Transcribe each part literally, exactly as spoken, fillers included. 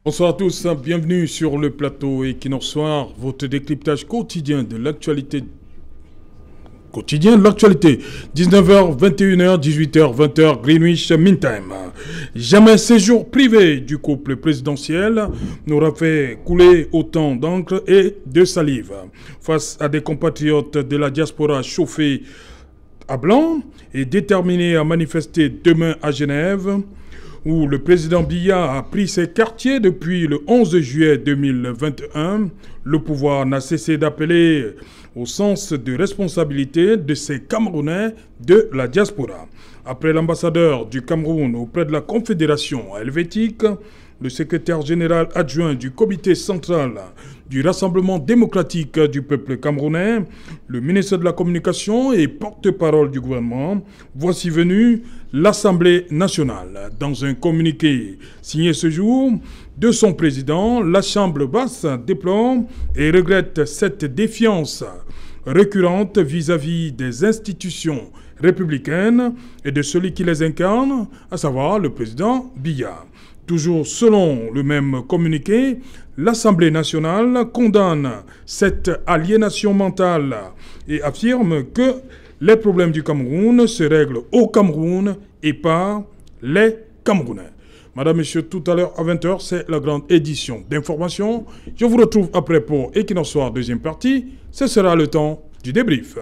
Bonsoir à tous, bienvenue sur le plateau Equinox Soir, votre décryptage quotidien de l'actualité. Quotidien de l'actualité, dix-neuf heures, vingt et une heures, dix-huit heures, vingt heures, Greenwich Mean Time. Jamais séjour privé du couple présidentiel n'aura fait couler autant d'encre et de salive. Face à des compatriotes de la diaspora chauffés à blanc et déterminés à manifester demain à Genève, où le président Biya a pris ses quartiers depuis le onze juillet deux mille vingt et un, le pouvoir n'a cessé d'appeler au sens de responsabilité de ces Camerounais de la diaspora. Après l'ambassadeur du Cameroun auprès de la Confédération helvétique, le secrétaire général adjoint du comité central du Rassemblement démocratique du peuple camerounais, le ministre de la Communication et porte-parole du gouvernement, voici venu l'Assemblée nationale. Dans un communiqué signé ce jour de son président, la Chambre basse déplore et regrette cette défiance récurrente vis-à-vis des institutions républicaines et de celui qui les incarne, à savoir le président Biya. Toujours selon le même communiqué, l'Assemblée nationale condamne cette aliénation mentale et affirme que les problèmes du Cameroun se règlent au Cameroun et par les Camerounais. Madame, Messieurs, tout à l'heure à vingt heures, c'est la grande édition d'information. Je vous retrouve après pour Equinox Soir, deuxième partie. Ce sera le temps du débrief.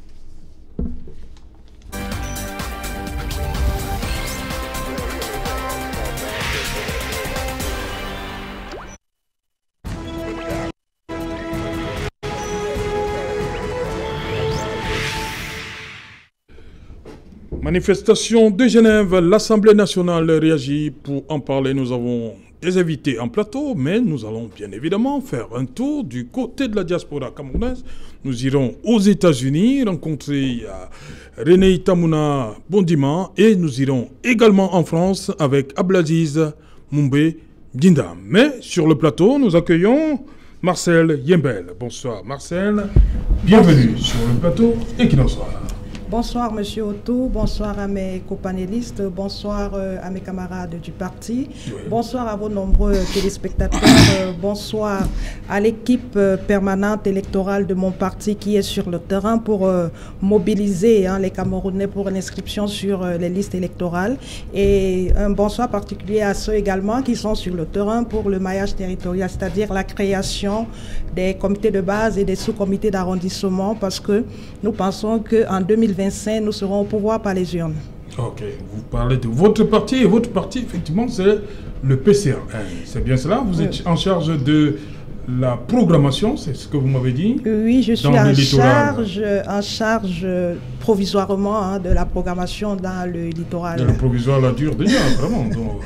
Manifestation de Genève, l'Assemblée nationale réagit. Pour en parler, nous avons des invités en plateau, mais nous allons bien évidemment faire un tour du côté de la diaspora camerounaise. Nous irons aux États-Unis rencontrer René Tamouna Bondima et nous irons également en France avec Abdelaziz Moumbé Dinda. Mais sur le plateau, nous accueillons Marcel Yembel. Bonsoir Marcel, bienvenue sur le plateau Equinox Soir. Bonsoir Monsieur Otto, bonsoir à mes copanélistes, bonsoir euh, à mes camarades du parti, oui. Bonsoir à vos nombreux téléspectateurs, euh, bonsoir à l'équipe euh, permanente électorale de mon parti qui est sur le terrain pour euh, mobiliser hein, les Camerounais pour une inscription sur euh, les listes électorales, et un bonsoir particulier à ceux également qui sont sur le terrain pour le maillage territorial, c'est-à-dire la création des comités de base et des sous-comités d'arrondissement, parce que nous pensons qu'en deux mille vingt-cinq, nous serons au pouvoir par les urnes. Ok, vous parlez de votre parti, et votre parti, effectivement, c'est le P C R N. C'est bien cela? Vous êtes oui. en charge de la programmation, c'est ce que vous m'avez dit? Oui, je suis en charge, en charge provisoirement hein, de la programmation dans le littoral. Et le provisoire la dure déjà, vraiment. Donc...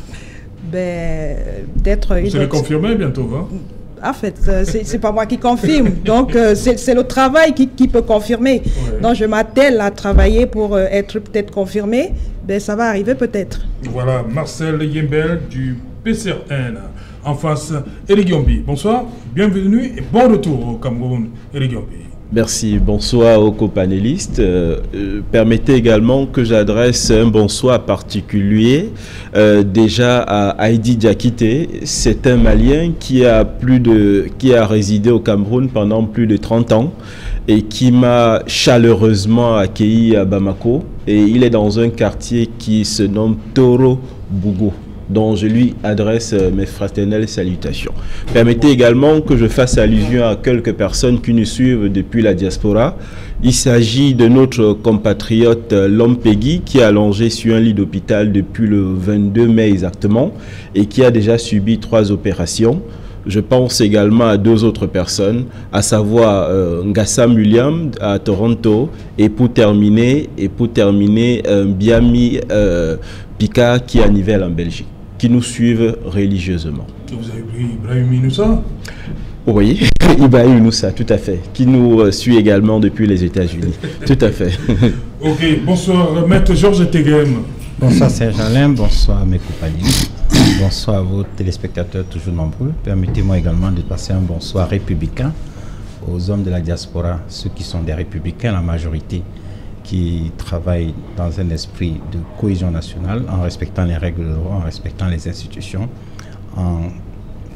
ben, d'être... Vous serez confirmé bientôt, hein? En fait, c'est pas moi qui confirme. Donc, euh, c'est le travail qui, qui peut confirmer. Ouais. Donc, je m'attelle à travailler pour euh, être peut-être confirmé. Ben, ça va arriver peut-être. Voilà, Marcel Yembel du P C R N. En face, Eric Yombi. Bonsoir, bienvenue et bon retour au Cameroun, Eric Yombi. Merci, bonsoir aux copanélistes. Euh, euh, permettez également que j'adresse un bonsoir particulier euh, déjà à Heidi Diakité. C'est un Malien qui a, plus de, qui a résidé au Cameroun pendant plus de trente ans et qui m'a chaleureusement accueilli à Bamako. Et il est dans un quartier qui se nomme Toro Bougou, dont je lui adresse mes fraternelles salutations. Permettez également que je fasse allusion à quelques personnes qui nous suivent depuis la diaspora. Il s'agit de notre compatriote Lompegui qui est allongé sur un lit d'hôpital depuis le vingt-deux mai exactement et qui a déjà subi trois opérations. Je pense également à deux autres personnes, à savoir euh, Ngassam William à Toronto et pour terminer, et pour terminer euh, Biami euh, Pika qui est à Nivelles en Belgique, qui nous suivent religieusement. Vous avez pris Ibrahim Inoussa? Oui, Ibrahim Inoussa, tout à fait, qui nous euh, suit également depuis les États-Unis. Tout à fait. Ok, bonsoir, Maître Georges Tegem. Bonsoir Serge Alain, bonsoir mes compagnons, bonsoir à vos téléspectateurs toujours nombreux. Permettez-moi également de passer un bonsoir républicain aux hommes de la diaspora, ceux qui sont des républicains, la majorité, qui travaillent dans un esprit de cohésion nationale, en respectant les règles de droit, en respectant les institutions, en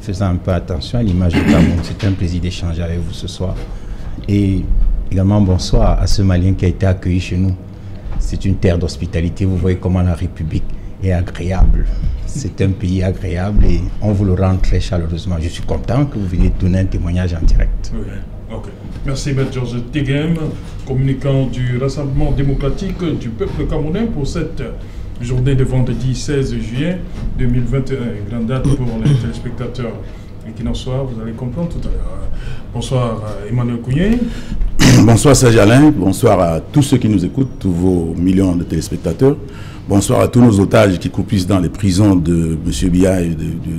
faisant un peu attention à l'image du Cameroun. C'est un plaisir d'échanger avec vous ce soir. Et également bonsoir à ce Malien qui a été accueilli chez nous. C'est une terre d'hospitalité. Vous voyez comment la République est agréable. C'est un pays agréable et on vous le rend très chaleureusement. Je suis content que vous veniez donner un témoignage en direct. Oui, ok. Merci, M. Georges Teghem, communicant du Rassemblement démocratique du peuple camerounais pour cette journée de vendredi seize juillet deux mille vingt et un. Grande date pour les téléspectateurs. Et qu'il en soit, vous allez comprendre tout à l'heure. Bonsoir Emmanuel Kougné. Bonsoir Serge Alain, bonsoir à tous ceux qui nous écoutent, tous vos millions de téléspectateurs. Bonsoir à tous nos otages qui croupissent dans les prisons de M. Biya et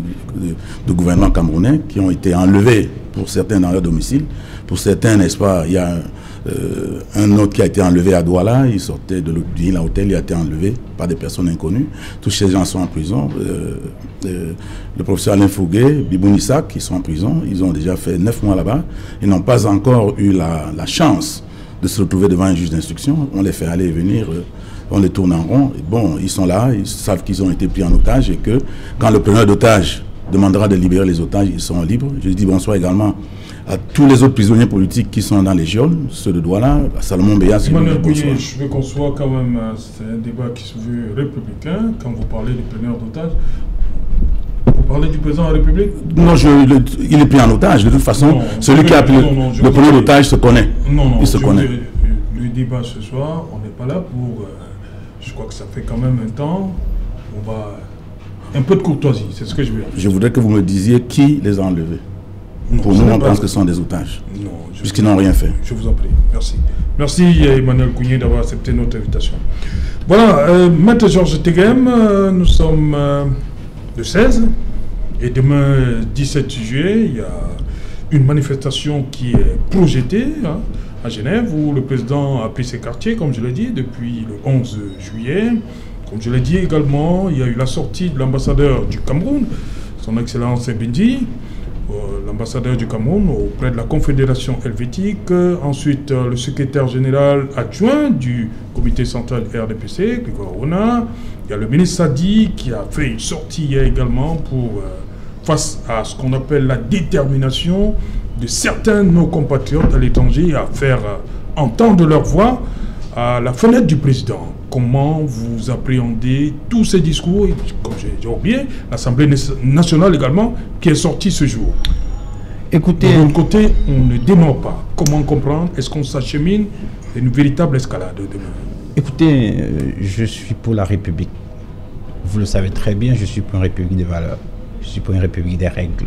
du gouvernement camerounais, qui ont été enlevés pour certains dans leur domicile. Pour certains, n'est-ce pas, il y a euh, un autre qui a été enlevé à Douala, il sortait de l'île à hôtel, il a été enlevé par des personnes inconnues. Tous ces gens sont en prison. Euh, euh, le professeur Alain Fouguet, Biboun Issak, qui sont en prison, ils ont déjà fait neuf mois là-bas. Ils n'ont pas encore eu la, la chance de se retrouver devant un juge d'instruction. On les fait aller et venir, euh, on les tourne en rond. Et bon, ils sont là, ils savent qu'ils ont été pris en otage et que quand le preneur d'otages demandera de libérer les otages, ils seront libres. Je dis bonsoir également à tous les autres prisonniers politiques qui sont dans les geôles, ceux de Douala, à Salomon Béa. Emmanuel Kougné, je veux qu'on soit quand même, c'est un débat qui se veut républicain, quand vous parlez des preneurs d'otages. Vous parlez du président de la République? Non, je, le, il est pris en otage. De toute façon, non, celui qui a pris non, non, le preneur d'otage se connaît. Non, non, il se connaît. Veux, le débat ce soir, on n'est pas là pour... Euh, je crois que ça fait quand même un temps. On va... Un peu de courtoisie, c'est ce que je veux dire. Je voudrais que vous me disiez qui les a enlevés. Non, pour nous, on pense que ce sont des otages. Non. Puisqu'ils n'ont rien fait. Je vous en prie. Merci. Merci Emmanuel Kougné d'avoir accepté notre invitation. Voilà, euh, Maître Georges Teghem, euh, nous sommes euh, le seize et demain, dix-sept juillet, il y a une manifestation qui est projetée hein, à Genève où le président a pris ses quartiers, comme je l'ai dit, depuis le onze juillet. Comme je l'ai dit également, il y a eu la sortie de l'ambassadeur du Cameroun, son Excellence Bindi, euh, l'ambassadeur du Cameroun auprès de la Confédération helvétique. Euh, ensuite, euh, le secrétaire général adjoint du comité central R D P C, Grégoire Rona. Il y a le ministre Sadi qui a fait une sortie hier également pour, euh, face à ce qu'on appelle la détermination de certains de nos compatriotes à l'étranger à faire euh, entendre leur voix à la fenêtre du président. Comment vous appréhendez tous ces discours, et, comme j'ai oublié, l'Assemblée nationale également, qui est sortie ce jour? Écoutez, de l'autre côté, on ne dément pas. Comment comprendre? Est-ce qu'on s'achemine vers une véritable escalade demain? Écoutez, euh, je suis pour la République. Vous le savez très bien, je suis pour une République des valeurs. Je suis pour une République des règles.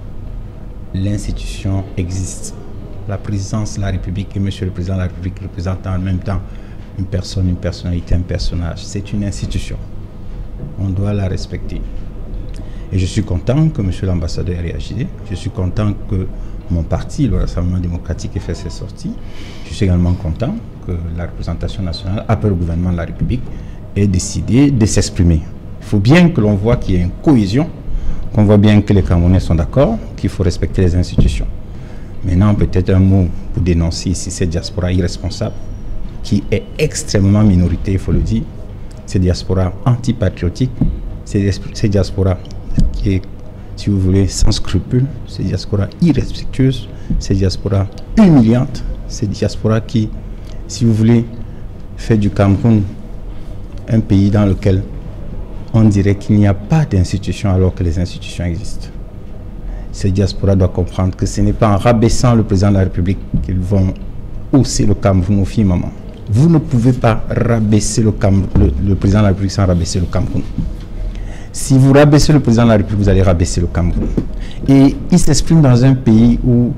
L'institution existe. La présidence de la République et Monsieur le Président de la République représentant en même temps une personne, une personnalité, un personnage. C'est une institution. On doit la respecter. Et je suis content que Monsieur l'ambassadeur ait réagi. Je suis content que mon parti, le Rassemblement démocratique, ait fait ses sorties. Je suis également content que la représentation nationale, après le gouvernement de la République, ait décidé de s'exprimer. Il faut bien que l'on voit qu'il y a une cohésion, qu'on voit bien que les Camerounais sont d'accord, qu'il faut respecter les institutions. Maintenant, peut-être un mot pour dénoncer ici cette diaspora irresponsable, qui est extrêmement minoritaire, il faut le dire. Cette diaspora antipatriotique, cette diaspora qui est, si vous voulez, sans scrupules, cette diaspora irrespectueuse, cette diaspora humiliante, cette diaspora qui, si vous voulez, fait du Cameroun un pays dans lequel on dirait qu'il n'y a pas d'institutions alors que les institutions existent. Cette diaspora doit comprendre que ce n'est pas en rabaissant le président de la République qu'ils vont hausser le Cameroun au firmament. Vous ne pouvez pas rabaisser le, Cameroun, le, le président de la République sans rabaisser le Cameroun. Si vous rabaissez le président de la République, vous allez rabaisser le Cameroun. Et il s'exprime dans un pays où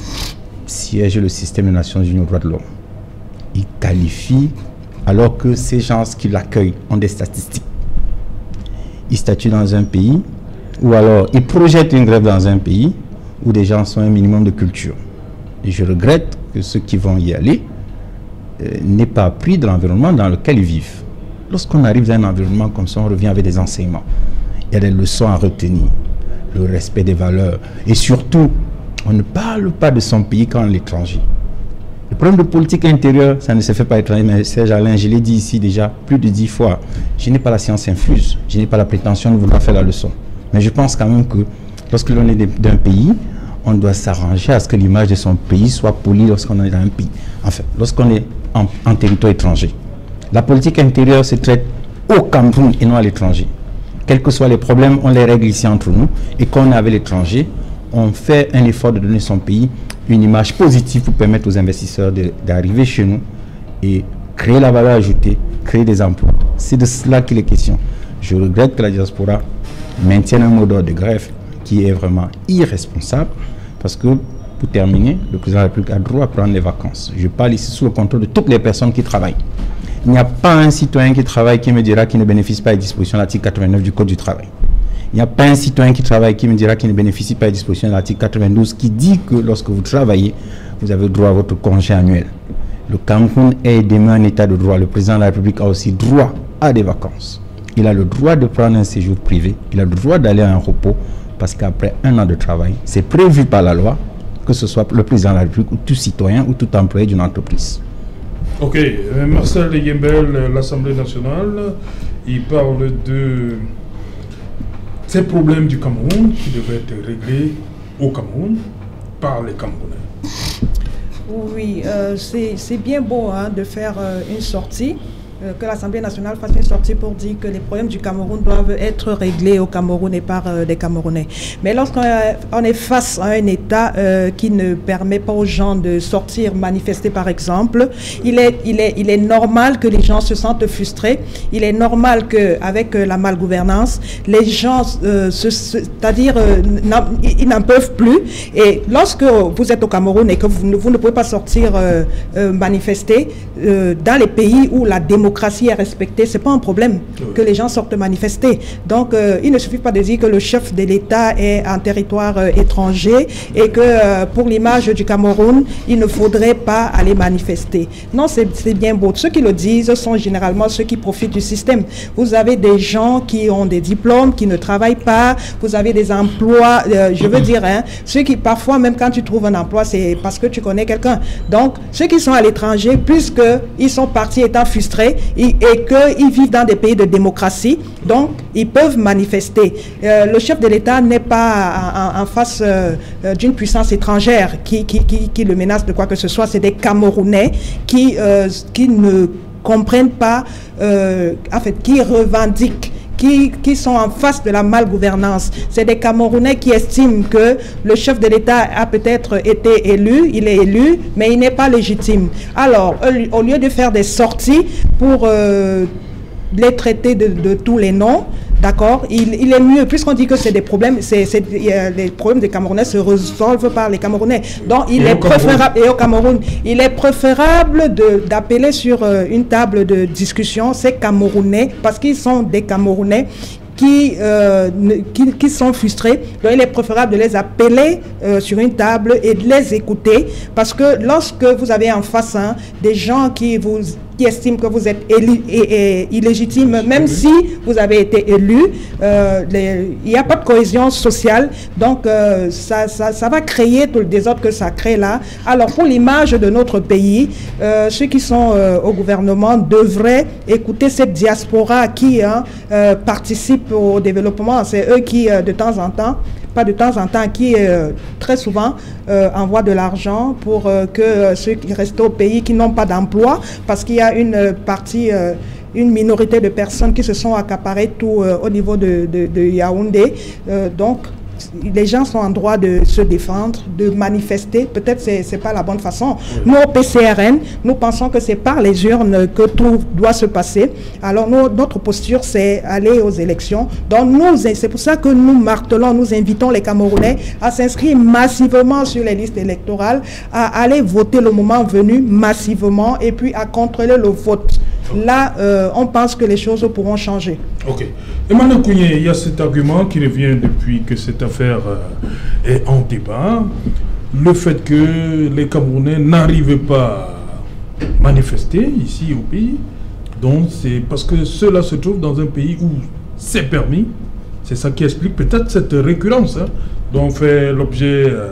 siège le système des Nations Unies aux droits de l'homme. Il qualifie, alors que ces gens qui l'accueillent ont des statistiques. Il statue dans un pays, ou alors il projette une grève dans un pays où des gens sont un minimum de culture. Et je regrette que ceux qui vont y aller euh, n'aient pas appris de l'environnement dans lequel ils vivent. Lorsqu'on arrive dans un environnement comme ça, on revient avec des enseignements. Il y a des leçons à retenir, le respect des valeurs. Et surtout, on ne parle pas de son pays quand on est l'étranger. Le problème de politique intérieure, ça ne se fait pas étranger, mais Serge Alain, je l'ai dit ici déjà plus de dix fois. Je n'ai pas la science infuse, je n'ai pas la prétention de vouloir faire la leçon. Mais je pense quand même que Lorsque l'on est d'un pays, on doit s'arranger à ce que l'image de son pays soit polie lorsqu'on est dans un pays. Enfin, lorsqu'on est en, en territoire étranger. La politique intérieure se traite au Cameroun et non à l'étranger. Quels que soient les problèmes, on les règle ici entre nous. Et quand on est avec l'étranger, on fait un effort de donner son pays une image positive pour permettre aux investisseurs d'arriver chez nous et créer la valeur ajoutée, créer des emplois. C'est de cela qu'il est question. Je regrette que la diaspora maintienne un mot d'ordre de grève qui est vraiment irresponsable parce que, pour terminer, le président de la République a droit à prendre les vacances. Je parle ici sous le contrôle de toutes les personnes qui travaillent. Il n'y a pas un citoyen qui travaille qui me dira qu'il ne bénéficie pas des dispositions de l'article quatre-vingt-neuf du Code du travail. Il n'y a pas un citoyen qui travaille qui me dira qu'il ne bénéficie pas des dispositions de l'article quatre-vingt-douze qui dit que lorsque vous travaillez, vous avez droit à votre congé annuel. Le Cameroun est demain un état de droit. Le président de la République a aussi droit à des vacances. Il a le droit de prendre un séjour privé. Il a le droit d'aller à un repos parce qu'après un an de travail, c'est prévu par la loi, que ce soit le président de la République ou tout citoyen ou tout employé d'une entreprise. Ok, euh, Marcel Yembel, l'Assemblée nationale, il parle de ces problèmes du Cameroun qui devaient être réglés au Cameroun par les Camerounais. Oui, euh, c'est bien beau hein, de faire euh, une sortie, euh, que l'Assemblée nationale fasse une sortie pour dire que les problèmes du Cameroun doivent être réglés au Cameroun et par euh, des Camerounais. Mais lorsqu'on on est face à un État euh, qui ne permet pas aux gens de sortir manifester, par exemple, il est, il est, il est normal que les gens se sentent frustrés. Il est normal qu'avec euh, la malgouvernance, les gens, euh, c'est-à-dire, euh, ils n'en peuvent plus. Et lorsque vous êtes au Cameroun et que vous, vous ne pouvez pas sortir euh, euh, manifester, euh, dans les pays où la démocratie démocratie est respectée, ce n'est pas un problème oui. que les gens sortent manifester. Donc, euh, il ne suffit pas de dire que le chef de l'État est en territoire euh, étranger et que euh, pour l'image du Cameroun, il ne faudrait pas aller manifester. Non, c'est bien beau. Ceux qui le disent sont généralement ceux qui profitent du système. Vous avez des gens qui ont des diplômes, qui ne travaillent pas, vous avez des emplois, euh, je veux dire, hein, ceux qui parfois, même quand tu trouves un emploi, c'est parce que tu connais quelqu'un. Donc, ceux qui sont à l'étranger, puisqu'ils sont partis étant frustrés, et qu'ils vivent dans des pays de démocratie, donc ils peuvent manifester. Euh, le chef de l'État n'est pas en, en face euh, d'une puissance étrangère qui, qui, qui, qui le menace de quoi que ce soit. C'est des Camerounais qui, euh, qui ne comprennent pas, euh, en fait, qui revendiquent Qui, qui sont en face de la malgouvernance. C'est des Camerounais qui estiment que le chef de l'État a peut-être été élu, il est élu, mais il n'est pas légitime. Alors, au lieu de faire des sorties pour euh, les traiter de, de tous les noms, d'accord, il, il est mieux, puisqu'on dit que c'est des problèmes, c'est, c'est, euh, les problèmes des Camerounais se résolvent par les Camerounais. Donc, il et est préférable, et au Cameroun, il est préférable d'appeler sur euh, une table de discussion ces Camerounais, parce qu'ils sont des Camerounais qui, euh, qui, qui sont frustrés. Donc, il est préférable de les appeler euh, sur une table et de les écouter, parce que lorsque vous avez en face hein, des gens qui vous qui estiment que vous êtes élu, et, et, illégitime, même si vous avez été élu, euh, les, il n'y a pas de cohésion sociale, donc euh, ça, ça, ça va créer tout le désordre que ça crée là. Alors pour l'image de notre pays, euh, ceux qui sont euh, au gouvernement devraient écouter cette diaspora qui hein, euh, participe au développement. C'est eux qui, euh, de temps en temps, pas de temps en temps, qui euh, très souvent euh, envoient de l'argent pour euh, que euh, ceux qui restent au pays, qui n'ont pas d'emploi, parce qu'il y a une partie, euh, une minorité de personnes qui se sont accaparées tout euh, au niveau de, de, de Yaoundé. Euh, donc, les gens sont en droit de se défendre, de manifester. Peut-être que ce n'est pas la bonne façon. Oui. Nous, au P C R N, nous pensons que c'est par les urnes que tout doit se passer. Alors, nous, notre posture, c'est aller aux élections. Donc, c'est pour ça que nous martelons, nous invitons les Camerounais à s'inscrire massivement sur les listes électorales, à aller voter le moment venu massivement et puis à contrôler le vote. Là, euh, on pense que les choses pourront changer. Ok. Emmanuel Kounié, il y a cet argument qui revient depuis que cette affaire euh, est en débat. Le fait que les Camerounais n'arrivent pas à manifester ici au pays. Donc, c'est parce que ceux-là se trouvent dans un pays où c'est permis. C'est ça qui explique peut-être cette récurrence hein, dont fait l'objet... Euh,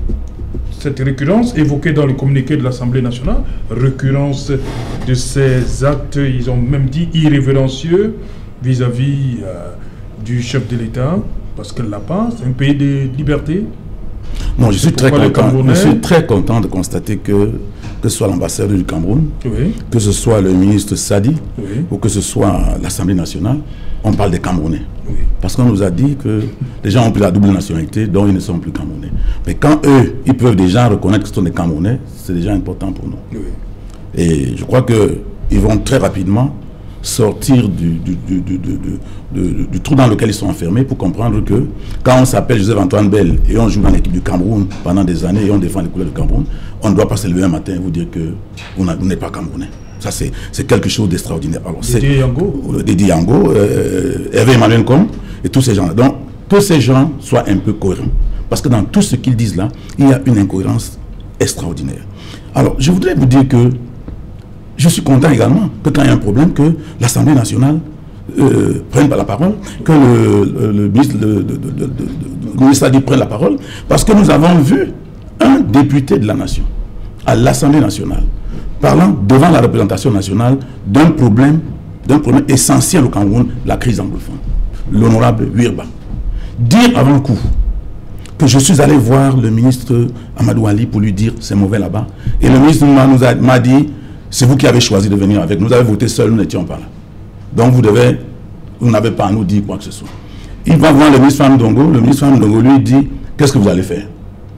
cette récurrence évoquée dans le communiqué de l'Assemblée nationale, récurrence de ces actes, ils ont même dit irrévérencieux vis-à-vis euh, du chef de l'État. Parce que là-bas, c'est un pays de liberté. Non, je suis, très content, je suis très content de constater que, que ce soit l'ambassadeur du Cameroun, oui. que ce soit le ministre Sadi, oui. ou que ce soit l'Assemblée nationale, on parle des Camerounais. Oui. Parce qu'on nous a dit que les gens ont pris la double nationalité, donc ils ne sont plus Camerounais. Mais quand eux, ils peuvent déjà reconnaître que ce sont des Camerounais, c'est déjà important pour nous. Oui. Et je crois qu'ils vont très rapidement sortir du, du, du, du, du, du, du trou dans lequel ils sont enfermés pour comprendre que quand on s'appelle Joseph-Antoine Bell et on joue dans l'équipe du Cameroun pendant des années et on défend les couleurs du Cameroun, on ne doit pas se lever un matin et vous dire que vous n'êtes pas Camerounais. Ça, c'est quelque chose d'extraordinaire. Alors, Dédé Yango, Dédé Yango, euh, Hervé Emmanuel Com et tous ces gens-là. Donc, que ces gens soient un peu cohérents. Parce que dans tout ce qu'ils disent là, il y a une incohérence extraordinaire. Alors, je voudrais vous dire que je suis content également que quand il y a un problème, que l'Assemblée nationale euh, prenne la parole, que le, le, le ministre de, de, de, de, de, de Sadi prenne la parole, parce que nous avons vu un député de la nation à l'Assemblée nationale parlant devant la représentation nationale d'un problème, d'un problème essentiel au Cameroun, la crise anglophone. L'honorable Wirba. Dire avant le coup que je suis allé voir le ministre Amadou Ali pour lui dire c'est mauvais là-bas. Et le ministre m'a dit c'est vous qui avez choisi de venir avec nous. Vous avez voté seul, nous n'étions pas là. Donc vous devez, vous n'avez pas à nous dire quoi que ce soit. Il va voir le ministre Fam Dongo. Le ministre Fam Dongo lui dit qu'est-ce que vous allez faire?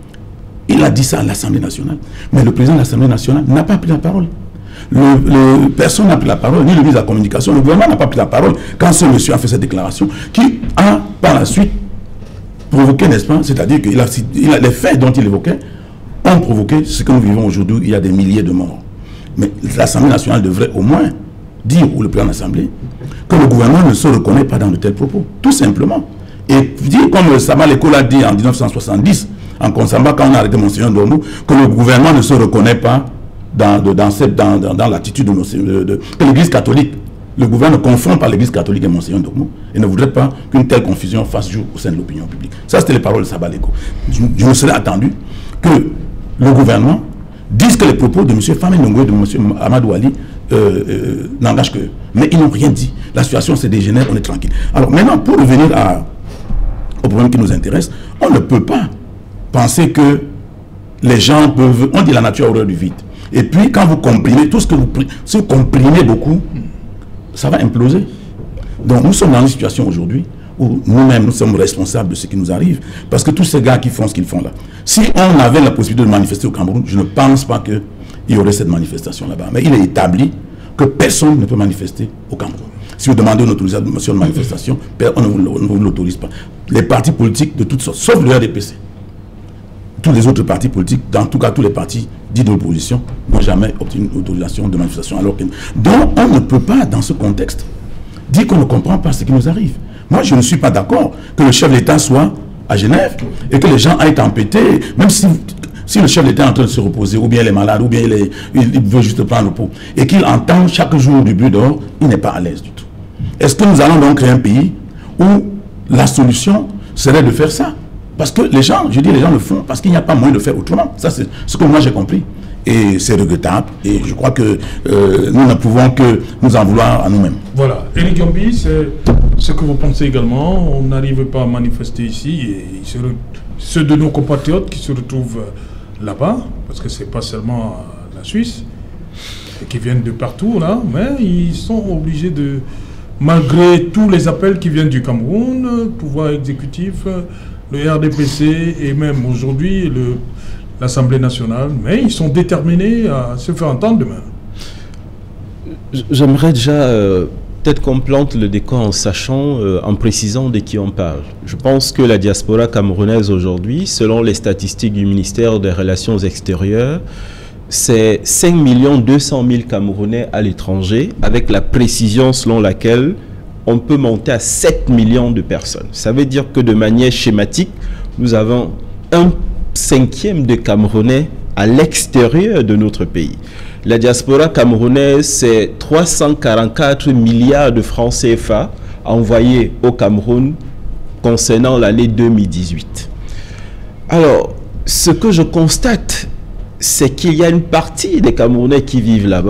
Il a dit ça à l'Assemblée nationale. Mais le président de l'Assemblée nationale n'a pas pris la parole. Le, le, personne n'a pris la parole, ni le ministre de la Communication. Le gouvernement n'a pas pris la parole quand ce monsieur a fait cette déclaration qui a par la suite provoqué, n'est-ce pas? C'est-à-dire que il a, il a, les faits dont il évoquait ont provoqué ce que nous vivons aujourd'hui. Il y a des milliers de morts. Mais l'Assemblée nationale devrait au moins dire, ou le président de l'Assemblée, que le gouvernement ne se reconnaît pas dans de tels propos. Tout simplement. Et dire, comme Sama Leko l'a dit en mille neuf cent soixante-dix, en Konsamba, quand on a arrêté Monseigneur Dormou, que le gouvernement ne se reconnaît pas dans, de, dans, cette, dans, dans, dans l'attitude de, de, de que l'Église catholique, le gouvernement confond par l'Église catholique et Monseigneur Dormou, et ne voudrait pas qu'une telle confusion fasse jour au sein de l'opinion publique. Ça, c'était les paroles de Sama Leko. Je, je me serais attendu que le gouvernement disent que les propos de M. Fami Ndongo et de M. Amadou Ali euh, euh, n'engagent que eux. Mais ils n'ont rien dit. La situation se dégénère, on est tranquille. Alors maintenant, pour revenir à, au problème qui nous intéresse, on ne peut pas penser que les gens peuvent... On dit la nature a horreur du vide. Et puis, quand vous comprimez, tout ce que vous, si vous comprimez beaucoup, ça va imploser. Donc, nous sommes dans une situation aujourd'hui où nous-mêmes, nous sommes responsables de ce qui nous arrive. Parce que tous ces gars qui font ce qu'ils font là, si on avait la possibilité de manifester au Cameroun, je ne pense pas qu'il y aurait cette manifestation là-bas. Mais il est établi que personne ne peut manifester au Cameroun. Si vous demandez une autorisation de manifestation, on ne vous l'autorise pas. Les partis politiques de toutes sortes, sauf le R D P C, tous les autres partis politiques, dans tout cas tous les partis dits de l'opposition, n'ont jamais obtenu une autorisation de manifestation. Alors que... Donc on ne peut pas, dans ce contexte, dire qu'on ne comprend pas ce qui nous arrive. Moi, je ne suis pas d'accord que le chef de l'État soit à Genève et que les gens aillent tempêter, même si, si le chef de l'État est en train de se reposer, ou bien il est malade, ou bien il, est, il, il veut juste prendre repos, et qu'il entend chaque jour du but dehors, il n'est pas à l'aise du tout. Est-ce que nous allons donc créer un pays où la solution serait de faire ça? Parce que les gens, je dis les gens le font parce qu'il n'y a pas moyen de faire autrement. Ça, c'est ce que moi j'ai compris. Et c'est regrettable. Et je crois que euh, nous ne pouvons que nous en vouloir à nous-mêmes. Voilà. Éric Yombi, c'est ce que vous pensez également. On n'arrive pas à manifester ici. Et ceux de nos compatriotes qui se retrouvent là-bas, parce que ce n'est pas seulement la Suisse, et qui viennent de partout, là, mais ils sont obligés de, malgré tous les appels qui viennent du Cameroun, pouvoir exécutif, le R D P C et même aujourd'hui le l'Assemblée nationale, mais ils sont déterminés à se faire entendre demain. J'aimerais déjà euh, peut-être qu'on plante le décor en sachant, euh, en précisant de qui on parle. Je pense que la diaspora camerounaise aujourd'hui, selon les statistiques du ministère des Relations extérieures, c'est cinq millions deux cent mille Camerounais à l'étranger, avec la précision selon laquelle on peut monter à sept millions de personnes. Ça veut dire que de manière schématique, nous avons un cinquième de Camerounais à l'extérieur de notre pays. La diaspora camerounaise, c'est trois cent quarante-quatre milliards de francs C F A envoyés au Cameroun concernant l'année deux mille dix-huit. Alors, ce que je constate, c'est qu'il y a une partie des Camerounais qui vivent là-bas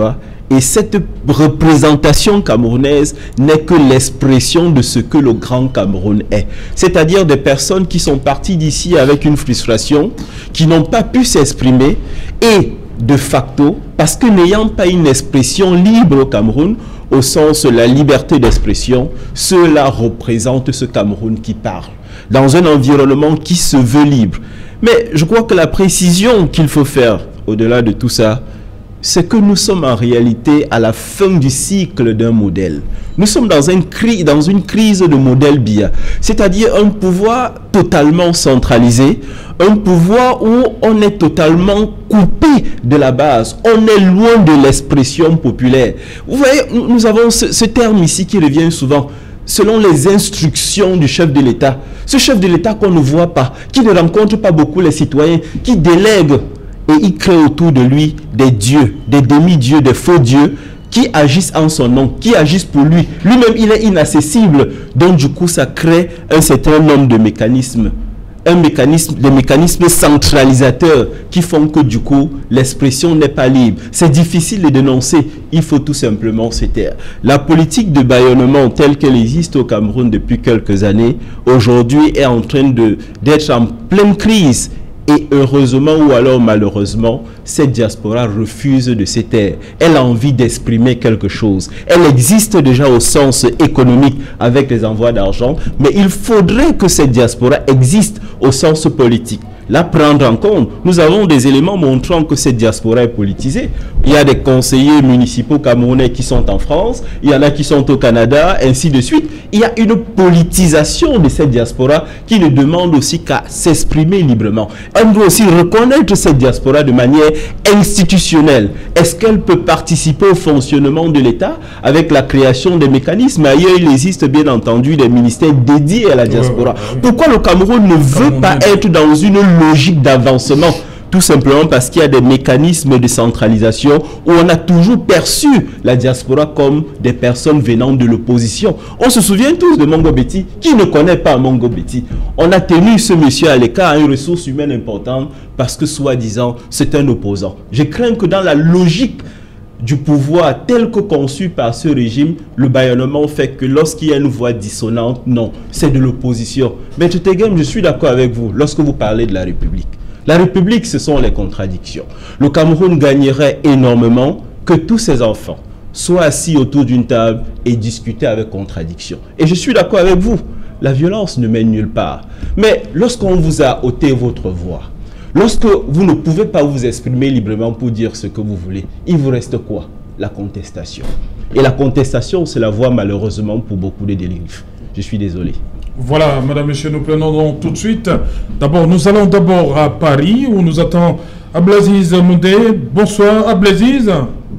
Et cette représentation camerounaise n'est que l'expression de ce que le Grand Cameroun est. C'est-à-dire des personnes qui sont parties d'ici avec une frustration, qui n'ont pas pu s'exprimer et de facto, parce que n'ayant pas une expression libre au Cameroun, au sens de la liberté d'expression, cela représente ce Cameroun qui parle, dans un environnement qui se veut libre. Mais je crois que la précision qu'il faut faire, au-delà de tout ça, c'est que nous sommes en réalité à la fin du cycle d'un modèle. Nous sommes dans, un cri, dans une crise de modèle B I A, c'est-à-dire un pouvoir totalement centralisé, un pouvoir où on est totalement coupé de la base, on est loin de l'expression populaire. Vous voyez, nous avons ce, ce terme ici qui revient souvent, selon les instructions du chef de l'État. Ce chef de l'État qu'on ne voit pas, qui ne rencontre pas beaucoup les citoyens, qui délègue et il crée autour de lui des dieux, des demi-dieux, des faux dieux qui agissent en son nom, qui agissent pour lui. Lui-même, il est inaccessible. Donc, du coup, ça crée un certain nombre de mécanismes. Un mécanisme, des mécanismes centralisateurs qui font que, du coup, l'expression n'est pas libre. C'est difficile de dénoncer. Il faut tout simplement se taire. La politique de bâillonnement telle qu'elle existe au Cameroun depuis quelques années, aujourd'hui, est en train de, d'être en pleine crise. Et heureusement ou alors malheureusement, cette diaspora refuse de se taire. Elle a envie d'exprimer quelque chose. Elle existe déjà au sens économique avec les envois d'argent, mais il faudrait que cette diaspora existe au sens politique. La prendre en compte. Nous avons des éléments montrant que cette diaspora est politisée. Il y a des conseillers municipaux camerounais qui sont en France, il y en a qui sont au Canada, ainsi de suite. Il y a une politisation de cette diaspora qui ne demande aussi qu'à s'exprimer librement. On doit aussi reconnaître cette diaspora de manière institutionnelle. Est-ce qu'elle peut participer au fonctionnement de l'État avec la création des mécanismes? Ailleurs, il existe bien entendu des ministères dédiés à la diaspora. Pourquoi le Cameroun ne veut pas être dans une logique d'avancement? Tout simplement parce qu'il y a des mécanismes de centralisation où on a toujours perçu la diaspora comme des personnes venant de l'opposition. On se souvient tous de Mongo Betty. Qui ne connaît pas Mongo Betty? On a tenu ce monsieur à l'écart, à une ressource humaine importante, parce que soi-disant, c'est un opposant. Je crains que dans la logique du pouvoir tel que conçu par ce régime, le bâillonnement fait que lorsqu'il y a une voix dissonante, non, c'est de l'opposition. Mais Tegem, je suis d'accord avec vous lorsque vous parlez de la République. La République, ce sont les contradictions. Le Cameroun gagnerait énormément que tous ses enfants soient assis autour d'une table et discuter avec contradiction. Et je suis d'accord avec vous, la violence ne mène nulle part. Mais lorsqu'on vous a ôté votre voix, lorsque vous ne pouvez pas vous exprimer librement pour dire ce que vous voulez, il vous reste quoi? La contestation. Et la contestation, c'est la voie malheureusement pour beaucoup de dérives. Je suis désolé. Voilà, madame, monsieur, nous prenons donc tout de suite. D'abord, nous allons d'abord à Paris, où nous attend Abdelaziz Moundé. Bonsoir, Abdelaziz.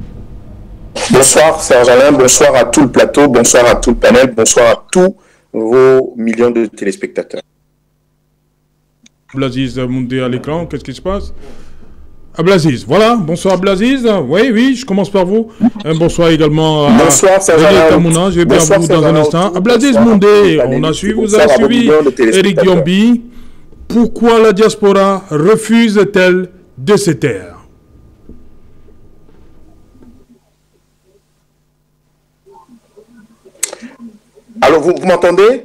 Bonsoir, Serge Alain. Bonsoir à tout le plateau. Bonsoir à tout le panel. Bonsoir à tous vos millions de téléspectateurs. Abdelaziz Moundé à l'écran, qu'est-ce qui se passe? Abdelaziz, voilà, bonsoir Abdelaziz. Oui, oui, je commence par vous. Un bonsoir également à bonsoir, Tamouna, je vais bien vous dans un instant. Abdelaziz Moundé, on a suivi, vous avez suivi Eric Diombi. Pourquoi la diaspora refuse-t-elle de se taire? Alors, vous, vous m'entendez?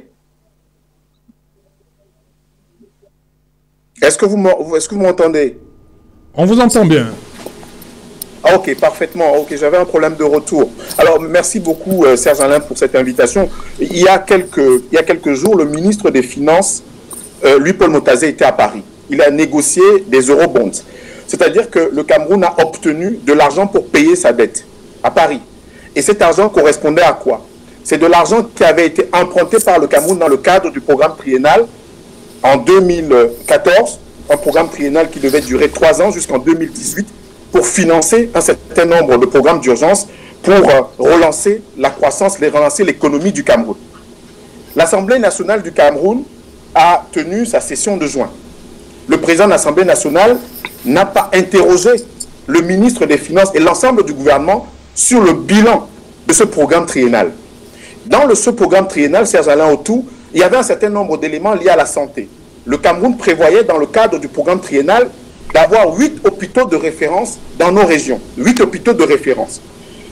Est-ce que vous m'entendez? On vous entend bien. Ah, ok, parfaitement. Ok, j'avais un problème de retour. Alors, merci beaucoup, euh, Serge Alain, pour cette invitation. Il y a quelques, il y a quelques jours, le ministre des Finances, euh, Louis-Paul Motazé, était à Paris. Il a négocié des eurobonds. C'est-à-dire que le Cameroun a obtenu de l'argent pour payer sa dette à Paris. Et cet argent correspondait à quoi? C'est de l'argent qui avait été emprunté par le Cameroun dans le cadre du programme triennal en deux mille quatorze. Un programme triennal qui devait durer trois ans jusqu'en deux mille dix-huit pour financer un certain nombre de programmes d'urgence pour euh, relancer la croissance, les relancer l'économie du Cameroun. L'Assemblée nationale du Cameroun a tenu sa session de juin. Le président de l'Assemblée nationale n'a pas interrogé le ministre des Finances et l'ensemble du gouvernement sur le bilan de ce programme triennal. Dans le, ce programme triennal, Serge Alain Autou, il y avait un certain nombre d'éléments liés à la santé. Le Cameroun prévoyait, dans le cadre du programme triennal, d'avoir huit hôpitaux de référence dans nos régions. Huit hôpitaux de référence.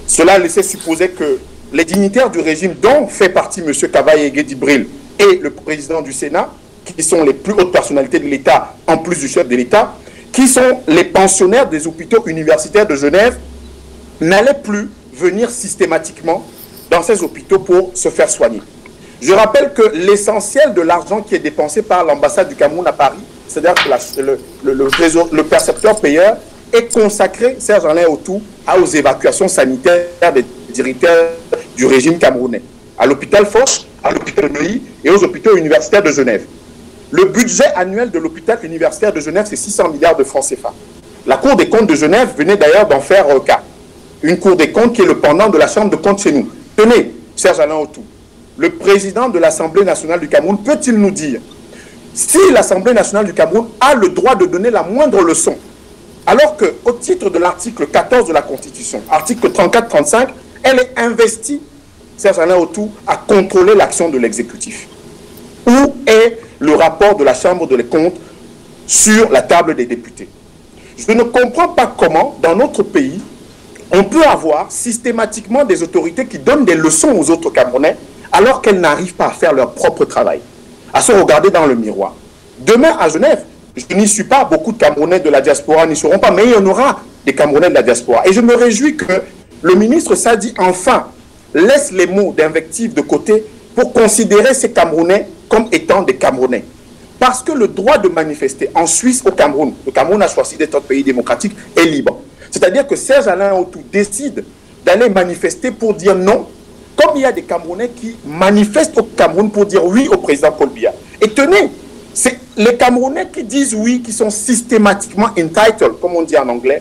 Cela laissait supposer que les dignitaires du régime, dont fait partie M. Kavaye Guédibril et le président du Sénat, qui sont les plus hautes personnalités de l'État, en plus du chef de l'État, qui sont les pensionnaires des hôpitaux universitaires de Genève, n'allaient plus venir systématiquement dans ces hôpitaux pour se faire soigner. Je rappelle que l'essentiel de l'argent qui est dépensé par l'ambassade du Cameroun à Paris, c'est-à-dire que la, le, le, le, trésor, le percepteur payeur, est consacré, Serge-Alain Autou, aux évacuations sanitaires des directeurs du régime camerounais, à l'hôpital Foch, à l'hôpital de Neuilly et aux hôpitaux universitaires de Genève. Le budget annuel de l'hôpital universitaire de Genève, c'est six cents milliards de francs C F A. La Cour des comptes de Genève venait d'ailleurs d'en faire euh, cas. Une Cour des comptes qui est le pendant de la Chambre de comptes chez nous. Tenez, Serge-Alain Autou, le président de l'Assemblée nationale du Cameroun peut-il nous dire si l'Assemblée nationale du Cameroun a le droit de donner la moindre leçon, alors qu'au titre de l'article quatorze de la Constitution, article trente-quatre trente-cinq, elle est investie, Serge-Alain Autou, à contrôler l'action de l'exécutif. Où est le rapport de la Chambre des comptes sur la table des députés? Je ne comprends pas comment, dans notre pays, on peut avoir systématiquement des autorités qui donnent des leçons aux autres Camerounais alors qu'elles n'arrivent pas à faire leur propre travail, à se regarder dans le miroir. Demain, à Genève, je n'y suis pas, beaucoup de Camerounais de la diaspora n'y seront pas, mais il y en aura des Camerounais de la diaspora. Et je me réjouis que le ministre Sadi, enfin, laisse les mots d'invective de côté pour considérer ces Camerounais comme étant des Camerounais. Parce que le droit de manifester en Suisse, au Cameroun, le Cameroun a choisi d'être un pays démocratique, est libre. C'est-à-dire que Serge-Alain Autou décide d'aller manifester pour dire non, comme il y a des Camerounais qui manifestent au Cameroun pour dire oui au président Paul Biya. Et tenez, c'est les Camerounais qui disent oui, qui sont systématiquement entitled, comme on dit en anglais,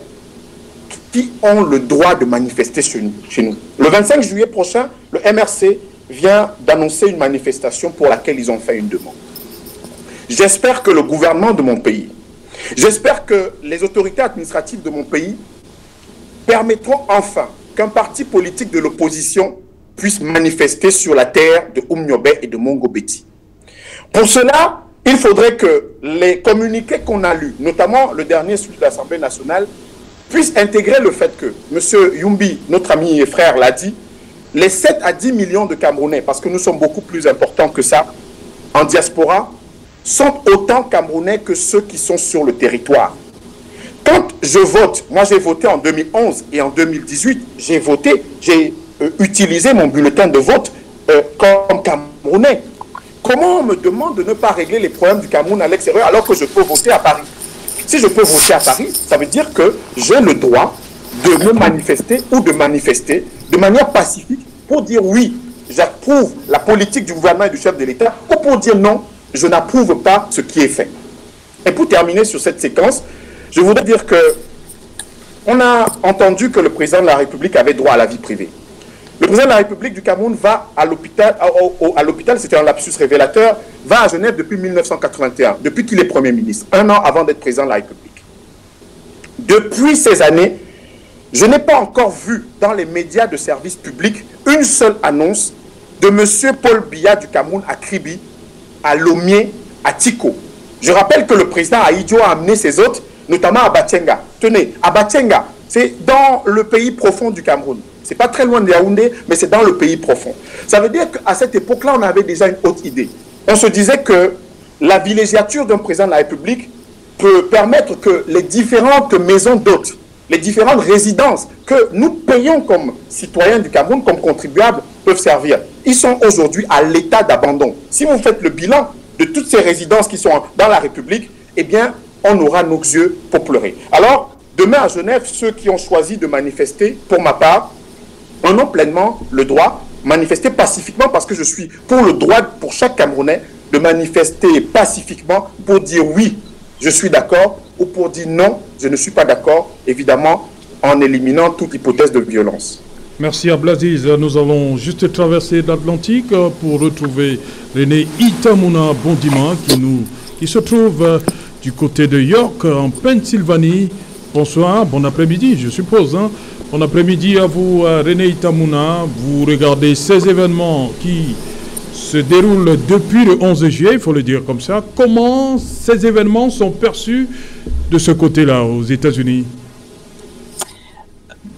qui ont le droit de manifester chez nous. Chez nous. Le vingt-cinq juillet prochain, le M R C vient d'annoncer une manifestation pour laquelle ils ont fait une demande. J'espère que le gouvernement de mon pays, j'espère que les autorités administratives de mon pays permettront enfin qu'un parti politique de l'opposition puisse manifester sur la terre de Oumniobé et de Mongobeti. Pour cela, il faudrait que les communiqués qu'on a lus, notamment le dernier celui de l'Assemblée nationale, puissent intégrer le fait que, M. Yumbi, notre ami et frère, l'a dit, les sept à dix millions de Camerounais, parce que nous sommes beaucoup plus importants que ça, en diaspora, sont autant Camerounais que ceux qui sont sur le territoire. Quand je vote, moi j'ai voté en deux mille onze et en deux mille dix-huit, j'ai voté, j'ai euh, utilisé mon bulletin de vote euh, comme Camerounais. Comment on me demande de ne pas régler les problèmes du Cameroun à l'extérieur alors que je peux voter à Paris? Si je peux voter à Paris, ça veut dire que j'ai le droit de me manifester ou de manifester de manière pacifique pour dire oui, j'approuve la politique du gouvernement et du chef de l'État, ou pour dire non, je n'approuve pas ce qui est fait. Et pour terminer sur cette séquence, je voudrais dire que on a entendu que le président de la République avait droit à la vie privée. Le président de la République du Cameroun va à l'hôpital, à l'hôpital, c'était un lapsus révélateur, va à Genève depuis mille neuf cent quatre-vingt-un, depuis qu'il est Premier ministre, un an avant d'être président de la République. Depuis ces années, je n'ai pas encore vu dans les médias de service public une seule annonce de M. Paul Biya du Cameroun à Kribi, à Lomé, à Tiko. Je rappelle que le président Aïdjo a amené ses hôtes, notamment à Batchenga. Tenez, à Batchenga, c'est dans le pays profond du Cameroun. C'est pas très loin de Yaoundé, mais c'est dans le pays profond. Ça veut dire qu'à cette époque-là, on avait déjà une autre idée. On se disait que la villégiature d'un président de la République peut permettre que les différentes maisons d'hôtes, les différentes résidences que nous payons comme citoyens du Cameroun, comme contribuables, peuvent servir. Ils sont aujourd'hui à l'état d'abandon. Si vous faites le bilan de toutes ces résidences qui sont dans la République, eh bien, on aura nos yeux pour pleurer. Alors, demain à Genève, ceux qui ont choisi de manifester, pour ma part, en ont pleinement le droit, manifester pacifiquement, parce que je suis pour le droit pour chaque Camerounais de manifester pacifiquement pour dire oui, je suis d'accord, ou pour dire non, je ne suis pas d'accord, évidemment, en éliminant toute hypothèse de violence. Merci Ablaziz. Nous allons juste traverser l'Atlantique pour retrouver René Itamuna Bondima qui, nous, qui se trouve du côté de York, en Pennsylvanie. Bonsoir, bon après-midi, je suppose. Hein. Bon après-midi à vous, René Itamuna. Vous regardez ces événements qui se déroulent depuis le onze juillet, il faut le dire comme ça. Comment ces événements sont perçus de ce côté-là, aux États-Unis?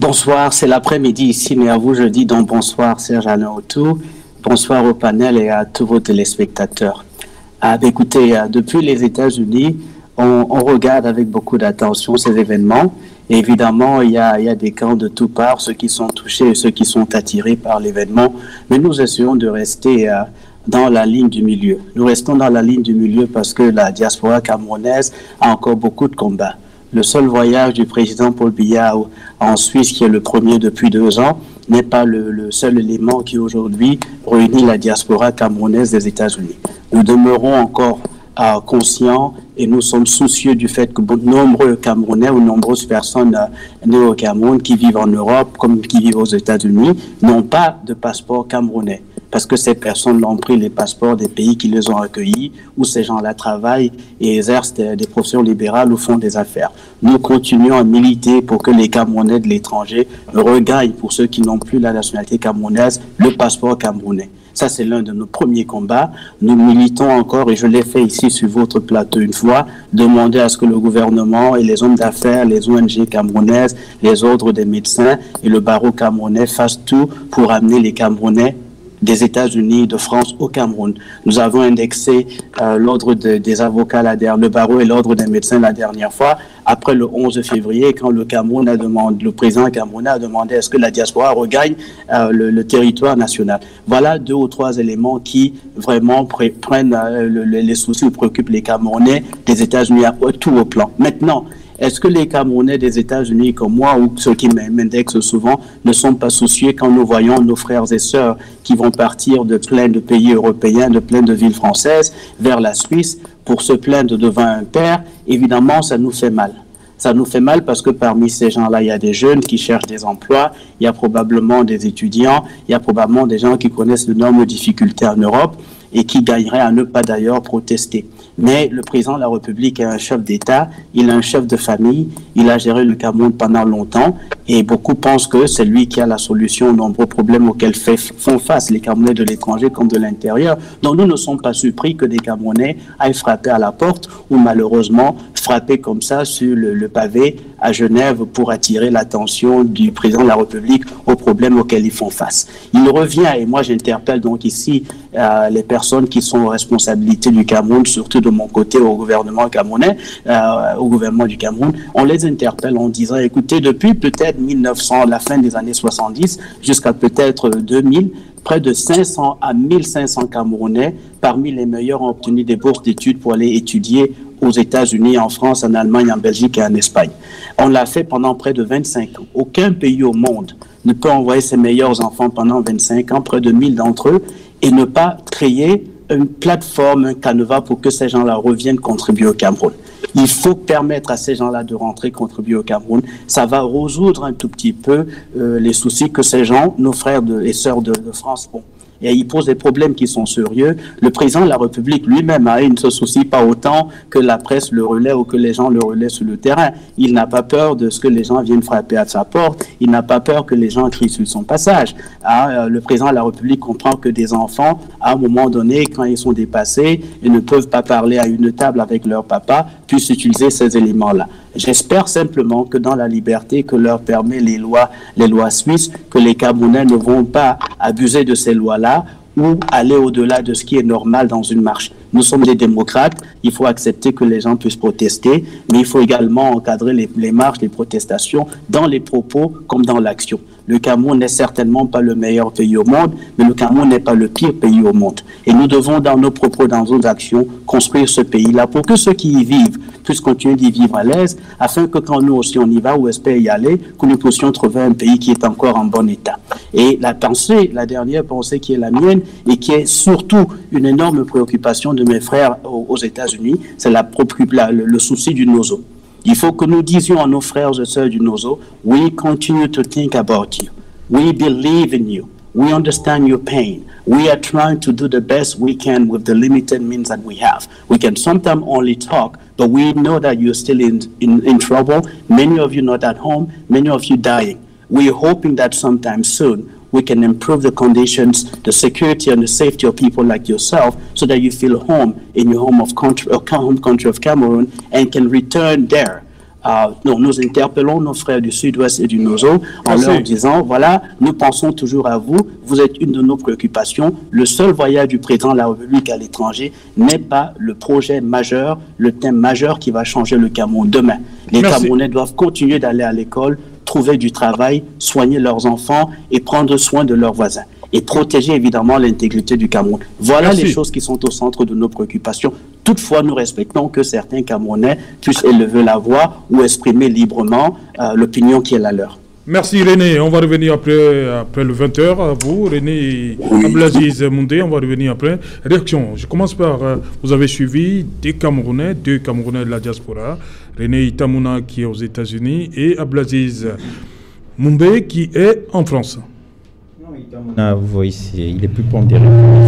Bonsoir, c'est l'après-midi ici, mais à vous je dis donc bonsoir Serge-Alain Autou, bonsoir au panel et à tous vos téléspectateurs. Ah, écoutez, depuis les États-Unis, on, on regarde avec beaucoup d'attention ces événements. Et évidemment, il y, a, il y a des camps de toutes parts, ceux qui sont touchés et ceux qui sont attirés par l'événement. Mais nous essayons de rester euh, dans la ligne du milieu. Nous restons dans la ligne du milieu parce que la diaspora camerounaise a encore beaucoup de combats. Le seul voyage du président Paul Biya en Suisse, qui est le premier depuis deux ans, n'est pas le, le seul élément qui aujourd'hui réunit la diaspora camerounaise des États-Unis. Nous demeurons encore euh, conscients et nous sommes soucieux du fait que de nombreux Camerounais ou nombreuses personnes euh, nées au Cameroun qui vivent en Europe comme qui vivent aux États-Unis n'ont pas de passeport camerounais. Parce que ces personnes ont pris les passeports des pays qui les ont accueillis, où ces gens-là travaillent et exercent des, des professions libérales ou font des affaires. Nous continuons à militer pour que les Camerounais de l'étranger regagnent, pour ceux qui n'ont plus la nationalité camerounaise, le passeport camerounais. Ça, c'est l'un de nos premiers combats. Nous militons encore, et je l'ai fait ici sur votre plateau une fois, demander à ce que le gouvernement et les hommes d'affaires, les O N G camerounaises, les ordres des médecins et le barreau camerounais fassent tout pour amener les Camerounais des États-Unis, de France au Cameroun. Nous avons indexé euh, l'ordre de, des avocats, la dernière, le barreau et l'ordre des médecins la dernière fois, après le onze février, quand le Cameroun a demandé, le président camerounais a demandé à ce que la diaspora regagne euh, le, le territoire national. Voilà deux ou trois éléments qui vraiment prennent euh, le, les soucis ou préoccupent les Camerounais des États-Unis à tout au plan. Maintenant, est-ce que les Camerounais des États-Unis, comme moi, ou ceux qui m'indexent souvent, ne sont pas soucieux quand nous voyons nos frères et sœurs qui vont partir de plein de pays européens, de plein de villes françaises, vers la Suisse, pour se plaindre devant un père? Évidemment, ça nous fait mal. Ça nous fait mal parce que parmi ces gens-là, il y a des jeunes qui cherchent des emplois, il y a probablement des étudiants, il y a probablement des gens qui connaissent d'énormes difficultés en Europe et qui gagneraient à ne pas d'ailleurs protester. Mais le président de la République est un chef d'État, il est un chef de famille, il a géré le Cameroun pendant longtemps et beaucoup pensent que c'est lui qui a la solution aux nombreux problèmes auxquels fait, font face les Camerounais de l'étranger comme de l'intérieur. Donc nous ne sommes pas surpris que des Camerounais aillent frapper à la porte ou malheureusement frapper comme ça sur le, le pavé à Genève pour attirer l'attention du président de la République aux problèmes auxquels ils font face. Il revient, et moi j'interpelle donc ici euh, les personnes qui sont aux responsabilités du Cameroun, surtout de mon côté au gouvernement camerounais, euh, au gouvernement du Cameroun, on les interpelle en disant, écoutez, depuis peut-être mille neuf cents, la fin des années soixante-dix, jusqu'à peut-être deux mille, près de cinq cents à mille cinq cents Camerounais, parmi les meilleurs, ont obtenu des bourses d'études pour aller étudier aux États-Unis, en France, en Allemagne, en Belgique et en Espagne. On l'a fait pendant près de vingt-cinq ans. Aucun pays au monde ne peut envoyer ses meilleurs enfants pendant vingt-cinq ans, près de mille d'entre eux, et ne pas créer une plateforme, un canevas pour que ces gens-là reviennent contribuer au Cameroun. Il faut permettre à ces gens-là de rentrer contribuer au Cameroun. Ça va résoudre un tout petit peu euh, les soucis que ces gens, nos frères de, et sœurs de, de France ont. Et il pose des problèmes qui sont sérieux. Le président de la République lui-même il ne se soucie pas autant que la presse le relaie ou que les gens le relaient sur le terrain. Il n'a pas peur de ce que les gens viennent frapper à sa porte. Il n'a pas peur que les gens crient sur son passage. Ah, le président de la République comprend que des enfants, à un moment donné, quand ils sont dépassés et ne peuvent pas parler à une table avec leur papa, puissent utiliser ces éléments-là. J'espère simplement que dans la liberté que leur permet les lois, les lois suisses, que les Camerounais ne vont pas abuser de ces lois-là ou aller au-delà de ce qui est normal dans une marche. Nous sommes des démocrates, il faut accepter que les gens puissent protester, mais il faut également encadrer les, les marches, les protestations dans les propos comme dans l'action. Le Cameroun n'est certainement pas le meilleur pays au monde, mais le Cameroun n'est pas le pire pays au monde. Et nous devons, dans nos propos, dans nos actions, construire ce pays-là pour que ceux qui y vivent puissent continuer d'y vivre à l'aise, afin que quand nous aussi on y va ou espère y aller, que nous puissions trouver un pays qui est encore en bon état. Et la pensée, la dernière pensée qui est la mienne, et qui est surtout une énorme préoccupation de mes frères aux, aux États-Unis, c'est la, la, le, le souci du nozo. Il faut que nous disions à nos frères et sœurs du Nozo, we continue to think about you. We believe in you. We understand your pain. We are trying to do the best we can with the limited means that we have. We can sometimes only talk, but we know that you're still in, in, in trouble. Many of you not at home, many of you dying. We're hoping that sometime soon we can improve the conditions, the security and the safety of people like yourself so that you feel home in your home of country, or home country of Cameroon and can return there euh, nous, nous interpellons nos frères du Sud-Ouest et du Nozo en Merci. leur disant, voilà, nous pensons toujours à vous, vous êtes une de nos préoccupations. Le seul voyage du président de la République à l'étranger n'est pas le projet majeur, le thème majeur qui va changer le Cameroun demain. Les Merci. Camerounais doivent continuer d'aller à l'école, trouver du travail, soigner leurs enfants et prendre soin de leurs voisins. Et protéger évidemment l'intégrité du Cameroun. Voilà Merci. les choses qui sont au centre de nos préoccupations. Toutefois, nous respectons que certains Camerounais puissent élever la voix ou exprimer librement euh, l'opinion qui est la leur. Merci René, on va revenir après, après le vingt heures à vous. René Abdelaziz Moundé, on va revenir après. Réaction, je commence par, euh, vous avez suivi des Camerounais, deux Camerounais de la diaspora, René Itamouna qui est aux États-Unis et Abdelaziz Moundé qui est en France. Non, Itamouna, vous voyez, il est plus pondéré.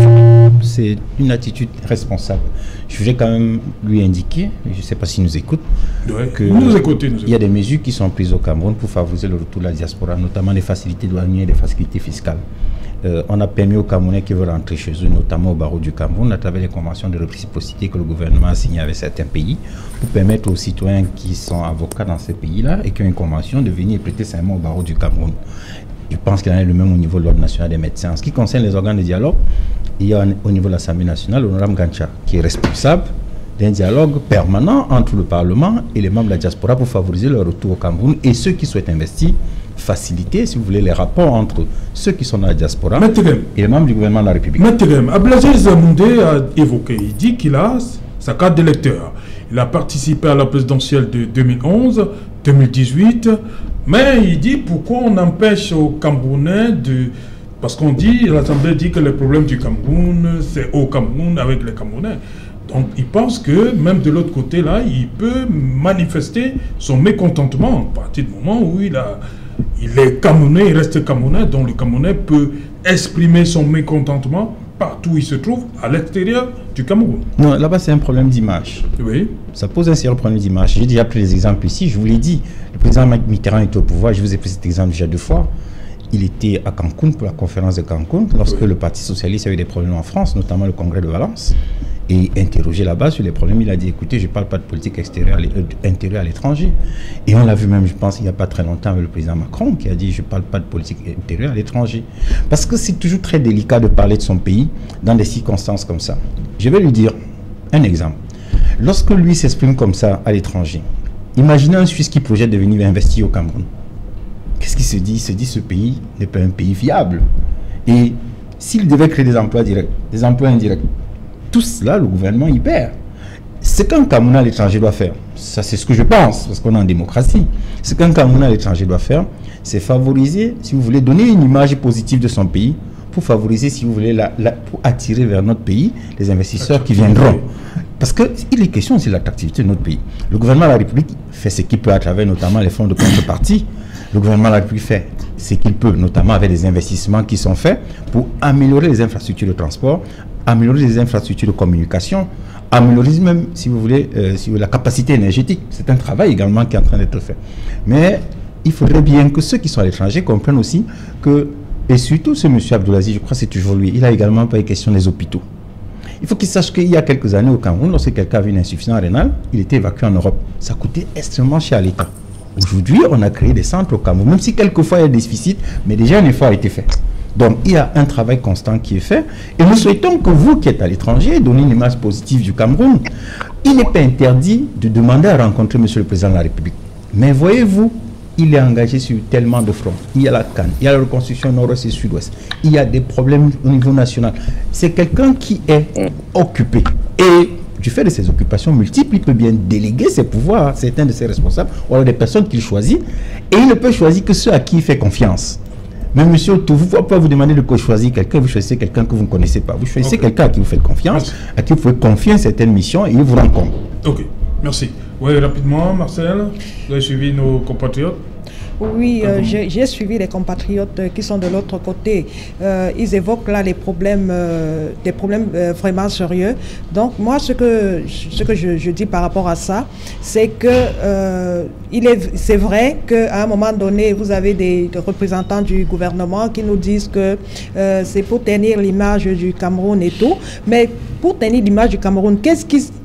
C'est une attitude responsable. Je voudrais quand même lui indiquer, je ne sais pas s'il nous écoute, Ouais. que Nous écoutez, nous il y a des mesures qui sont prises au Cameroun pour favoriser le retour de la diaspora, notamment les facilités douanières et les facilités fiscales. Euh, on a permis aux Camerounais qui veulent rentrer chez eux, notamment au barreau du Cameroun, à travers les conventions de réciprocité que le gouvernement a signées avec certains pays, pour permettre aux citoyens qui sont avocats dans ces pays-là et qui ont une convention de venir prêter serment au barreau du Cameroun. Je pense qu'il y en a le même au niveau de l'Ordre national des médecins. En ce qui concerne les organes de dialogue, il y a au niveau de l'Assemblée nationale l'honorable Gancha qui est responsable d'un dialogue permanent entre le Parlement et les membres de la diaspora pour favoriser leur retour au Cameroun et ceux qui souhaitent investir, faciliter, si vous voulez, les rapports entre ceux qui sont dans la diaspora Maintenant, et les membres du gouvernement de la République. Maintenant, Abdelaziz Moundé a évoqué, il dit qu'il a sa carte d'électeur. Il a participé à la présidentielle de deux mille onze, deux mille dix-huit, mais il dit pourquoi on empêche aux Camerounais de... Parce qu'on dit, l'Assemblée dit que le problème du Cameroun, c'est au Cameroun avec les Camerounais. Donc il pense que même de l'autre côté, là, il peut manifester son mécontentement à partir du moment où il, a, il est Camerounais, il reste Camerounais, donc le Camerounais peut exprimer son mécontentement partout où il se trouve, à l'extérieur du Cameroun. Non, là-bas, c'est un problème d'image. Oui. Ça pose un sérieux problème d'image. J'ai déjà pris les exemples ici. Je vous l'ai dit, le président Mitterrand était au pouvoir. Je vous ai pris cet exemple déjà deux fois. Il était à Cancun pour la conférence de Cancun, lorsque oui. le Parti socialiste a eu des problèmes en France, notamment le congrès de Valence. Et interrogé là-bas sur les problèmes, il a dit, écoutez, je ne parle pas de politique extérieure intérieure à l'étranger. Et on l'a vu même, je pense, il n'y a pas très longtemps avec le président Macron, qui a dit, je ne parle pas de politique intérieure à l'étranger. Parce que c'est toujours très délicat de parler de son pays dans des circonstances comme ça. Je vais lui dire un exemple. Lorsque lui s'exprime comme ça à l'étranger, imaginez un Suisse qui projette de venir investir au Cameroun. Qu'est-ce qu'il se dit? Il se dit, ce pays n'est pas un pays viable. Et s'il devait créer des emplois directs, des emplois indirects, tout cela, le gouvernement y perd. Ce qu'un Camerounais à l'étranger doit faire, ça c'est ce que je pense, parce qu'on est en démocratie, ce qu'un Camerounais à l'étranger doit faire, c'est favoriser, si vous voulez, donner une image positive de son pays, pour favoriser, si vous voulez, la, la, pour attirer vers notre pays les investisseurs qui viendront. Parce qu'il est question aussi de l'attractivité de notre pays. Le gouvernement de la République fait ce qu'il peut à travers notamment les fonds de contrepartie. Le gouvernement de la République fait ce qu'il peut, notamment avec des investissements qui sont faits pour améliorer les infrastructures de transport, améliorer les infrastructures de communication, améliorer même, si vous voulez, euh, si vous voulez la capacité énergétique. C'est un travail également qui est en train d'être fait. Mais il faudrait bien que ceux qui sont à l'étranger comprennent aussi que, et surtout ce monsieur Abdelaziz, je crois que c'est toujours lui, il a également pas eu question des hôpitaux. Il faut qu'il sache qu'il y a quelques années au Cameroun, lorsque quelqu'un avait une insuffisance rénale, il était évacué en Europe. Ça coûtait extrêmement cher à l'État. Aujourd'hui, on a créé des centres au Cameroun, même si quelquefois il y a des déficits, mais déjà un effort a été fait. Donc, il y a un travail constant qui est fait. Et nous souhaitons que vous qui êtes à l'étranger, donnez une image positive du Cameroun. Il n'est pas interdit de demander à rencontrer Monsieur le Président de la République. Mais voyez-vous, il est engagé sur tellement de fronts. Il y a la Cannes, il y a la reconstruction nord-ouest et sud-ouest. Il y a des problèmes au niveau national. C'est quelqu'un qui est occupé. Et du fait de ses occupations multiples, il peut bien déléguer ses pouvoirs à certains de ses responsables ou à des personnes qu'il choisit. Et il ne peut choisir que ceux à qui il fait confiance. Mais monsieur, vous ne pouvez pas vous demander de choisir quelqu'un, vous choisissez quelqu'un que vous ne connaissez pas. Vous choisissez okay. quelqu'un à qui vous faites confiance, à qui vous pouvez confier certaines missions et il vous rencontre. Ok, merci. Oui, rapidement, Marcel, vous avez suivi nos compatriotes? Oui, euh, j'ai suivi les compatriotes qui sont de l'autre côté. Euh, ils évoquent là les problèmes, euh, des problèmes euh, vraiment sérieux. Donc moi, ce que, ce que je, je dis par rapport à ça, c'est que euh, il est, c'est vrai qu'à un moment donné, vous avez des, des représentants du gouvernement qui nous disent que euh, c'est pour tenir l'image du Cameroun et tout. Mais pour tenir l'image du Cameroun, qu'est-ce qui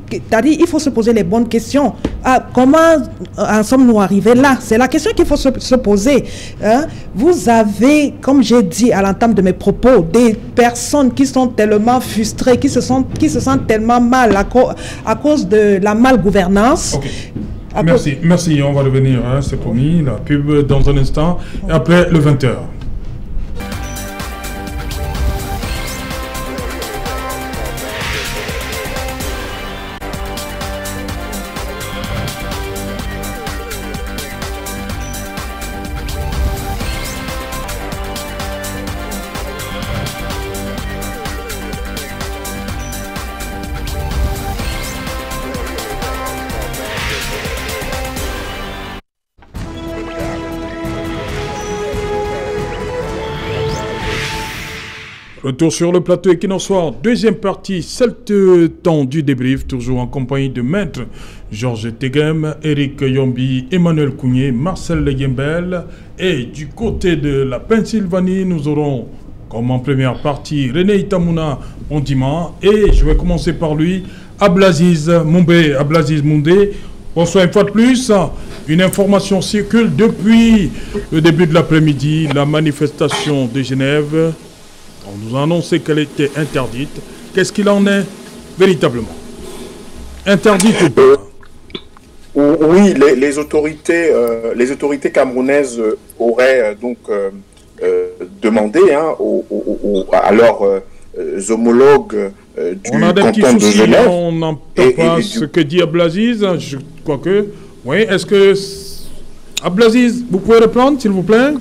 c'est-à-dire, il faut se poser les bonnes questions. Ah, comment en sommes-nous arrivés là? C'est la question qu'il faut se, se poser. Hein? Vous avez, comme j'ai dit à l'entame de mes propos, des personnes qui sont tellement frustrées, qui se, sont, qui se sentent tellement mal à, co à cause de la malgouvernance. Okay. Merci, merci, on va revenir, hein, c'est promis, la pub dans un instant, et après le vingt heures. Retour sur le plateau Equinox Soir, deuxième partie, sept temps du débrief, toujours en compagnie de Maître Georges Teghem, Eric Yombi, Emmanuel Kougné, Marcel Leguembel. Et du côté de la Pennsylvanie, nous aurons comme en première partie René Itamouna Ondima. Et je vais commencer par lui, Ablaziz Moumbé. Ablaziz Moumbé, bonsoir une fois de plus. Une information circule depuis le début de l'après-midi, la manifestation de Genève. On nous a annoncé qu'elle était interdite. Qu'est-ce qu'il en est véritablement? Interdite ou pas? Oui, les, les, autorités, euh, les autorités camerounaises auraient euh, donc euh, euh, demandé hein, aux, aux, aux, à leurs euh, homologues euh, du on a des canton petits soucis, de Genève. On n'entend pas et, et ce du... que dit Ablaziz. Je crois que... Oui, est-ce que... Ablaziz, vous pouvez reprendre, s'il vous plaît?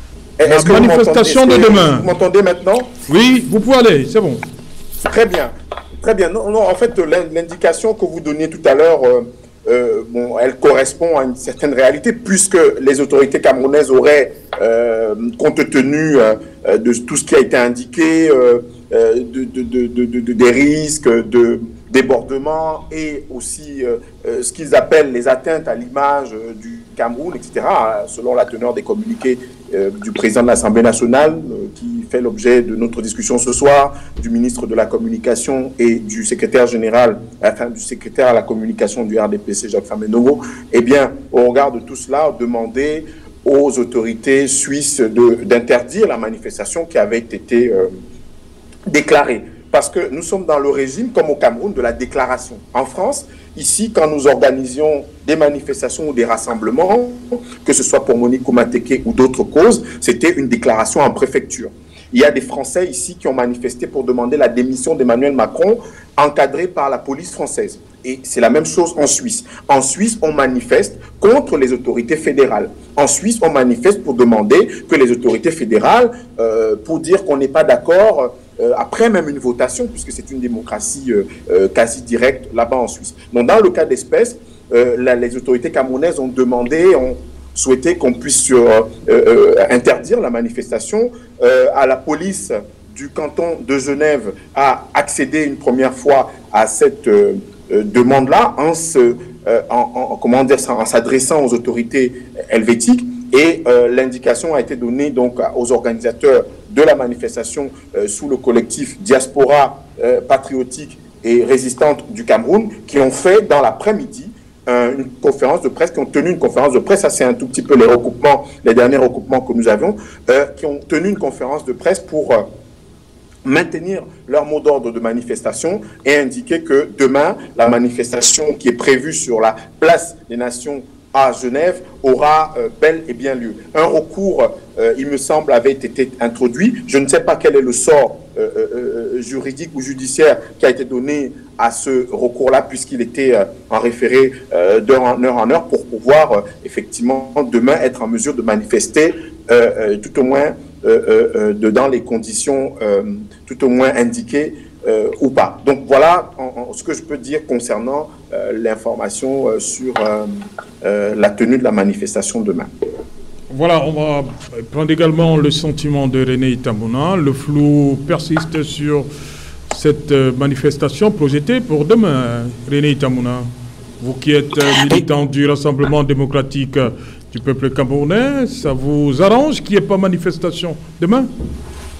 La manifestation de demain. Vous m'entendez maintenant? Oui, vous pouvez aller, c'est bon. Très bien, très bien. Non, non, en fait, l'indication que vous donniez tout à l'heure, euh, euh, bon, elle correspond à une certaine réalité, puisque les autorités camerounaises auraient, euh, compte tenu euh, de tout ce qui a été indiqué, euh, de, de, de, de, de, des risques de débordement et aussi euh, euh, ce qu'ils appellent les atteintes à l'image euh, du Cameroun, et cetera, selon la teneur des communiqués euh, du président de l'Assemblée nationale, euh, qui fait l'objet de notre discussion ce soir, du ministre de la Communication et du secrétaire général, enfin du secrétaire à la communication du R D P C, Jacques Famenovo. Eh bien, au regard de tout cela, demander aux autorités suisses d'interdire la manifestation qui avait été euh, déclarée. Parce que nous sommes dans le régime, comme au Cameroun, de la déclaration. En France, ici, quand nous organisions des manifestations ou des rassemblements, que ce soit pour Monique Oumateke ou d'autres causes, c'était une déclaration en préfecture. Il y a des Français ici qui ont manifesté pour demander la démission d'Emmanuel Macron, encadré par la police française. Et c'est la même chose en Suisse. En Suisse, on manifeste contre les autorités fédérales. En Suisse, on manifeste pour demander que les autorités fédérales, euh, pour dire qu'on n'est pas d'accord, euh, après même une votation, puisque c'est une démocratie euh, euh, quasi directe là-bas en Suisse. Donc, dans le cas d'espèce, euh, la, les autorités camerounaises ont demandé, ont souhaité qu'on puisse euh, euh, interdire la manifestation. Euh, à la police du canton de Genève a accédé une première fois à cette euh, euh, demande-là en se, euh, en, en, comment dire, en s'adressant aux autorités helvétiques. Et euh, l'indication a été donnée donc aux organisateurs de la manifestation euh, sous le collectif Diaspora euh, patriotique et résistante du Cameroun, qui ont fait dans l'après-midi euh, une conférence de presse, qui ont tenu une conférence de presse, ça c'est un tout petit peu les recoupements, les derniers recoupements que nous avions, euh, qui ont tenu une conférence de presse pour euh, maintenir leur mot d'ordre de manifestation et indiquer que demain, la manifestation qui est prévue sur la place des Nations à Genève aura euh, bel et bien lieu. Un recours, euh, il me semble, avait été introduit. Je ne sais pas quel est le sort euh, euh, juridique ou judiciaire qui a été donné à ce recours-là, puisqu'il était euh, en référé euh, d'heure en heure en heure pour pouvoir euh, effectivement demain être en mesure de manifester euh, euh, tout au moins euh, euh, de, dans les conditions euh, tout au moins indiquées Euh, ou pas. Donc voilà en, en, ce que je peux dire concernant euh, l'information euh, sur euh, euh, la tenue de la manifestation demain. Voilà, on va prendre également le sentiment de René Itamouna. Le flou persiste sur cette euh, manifestation projetée pour demain. René Itamouna, vous qui êtes euh, militant du Rassemblement démocratique du peuple camerounais, ça vous arrange qu'il n'y ait pas manifestation demain?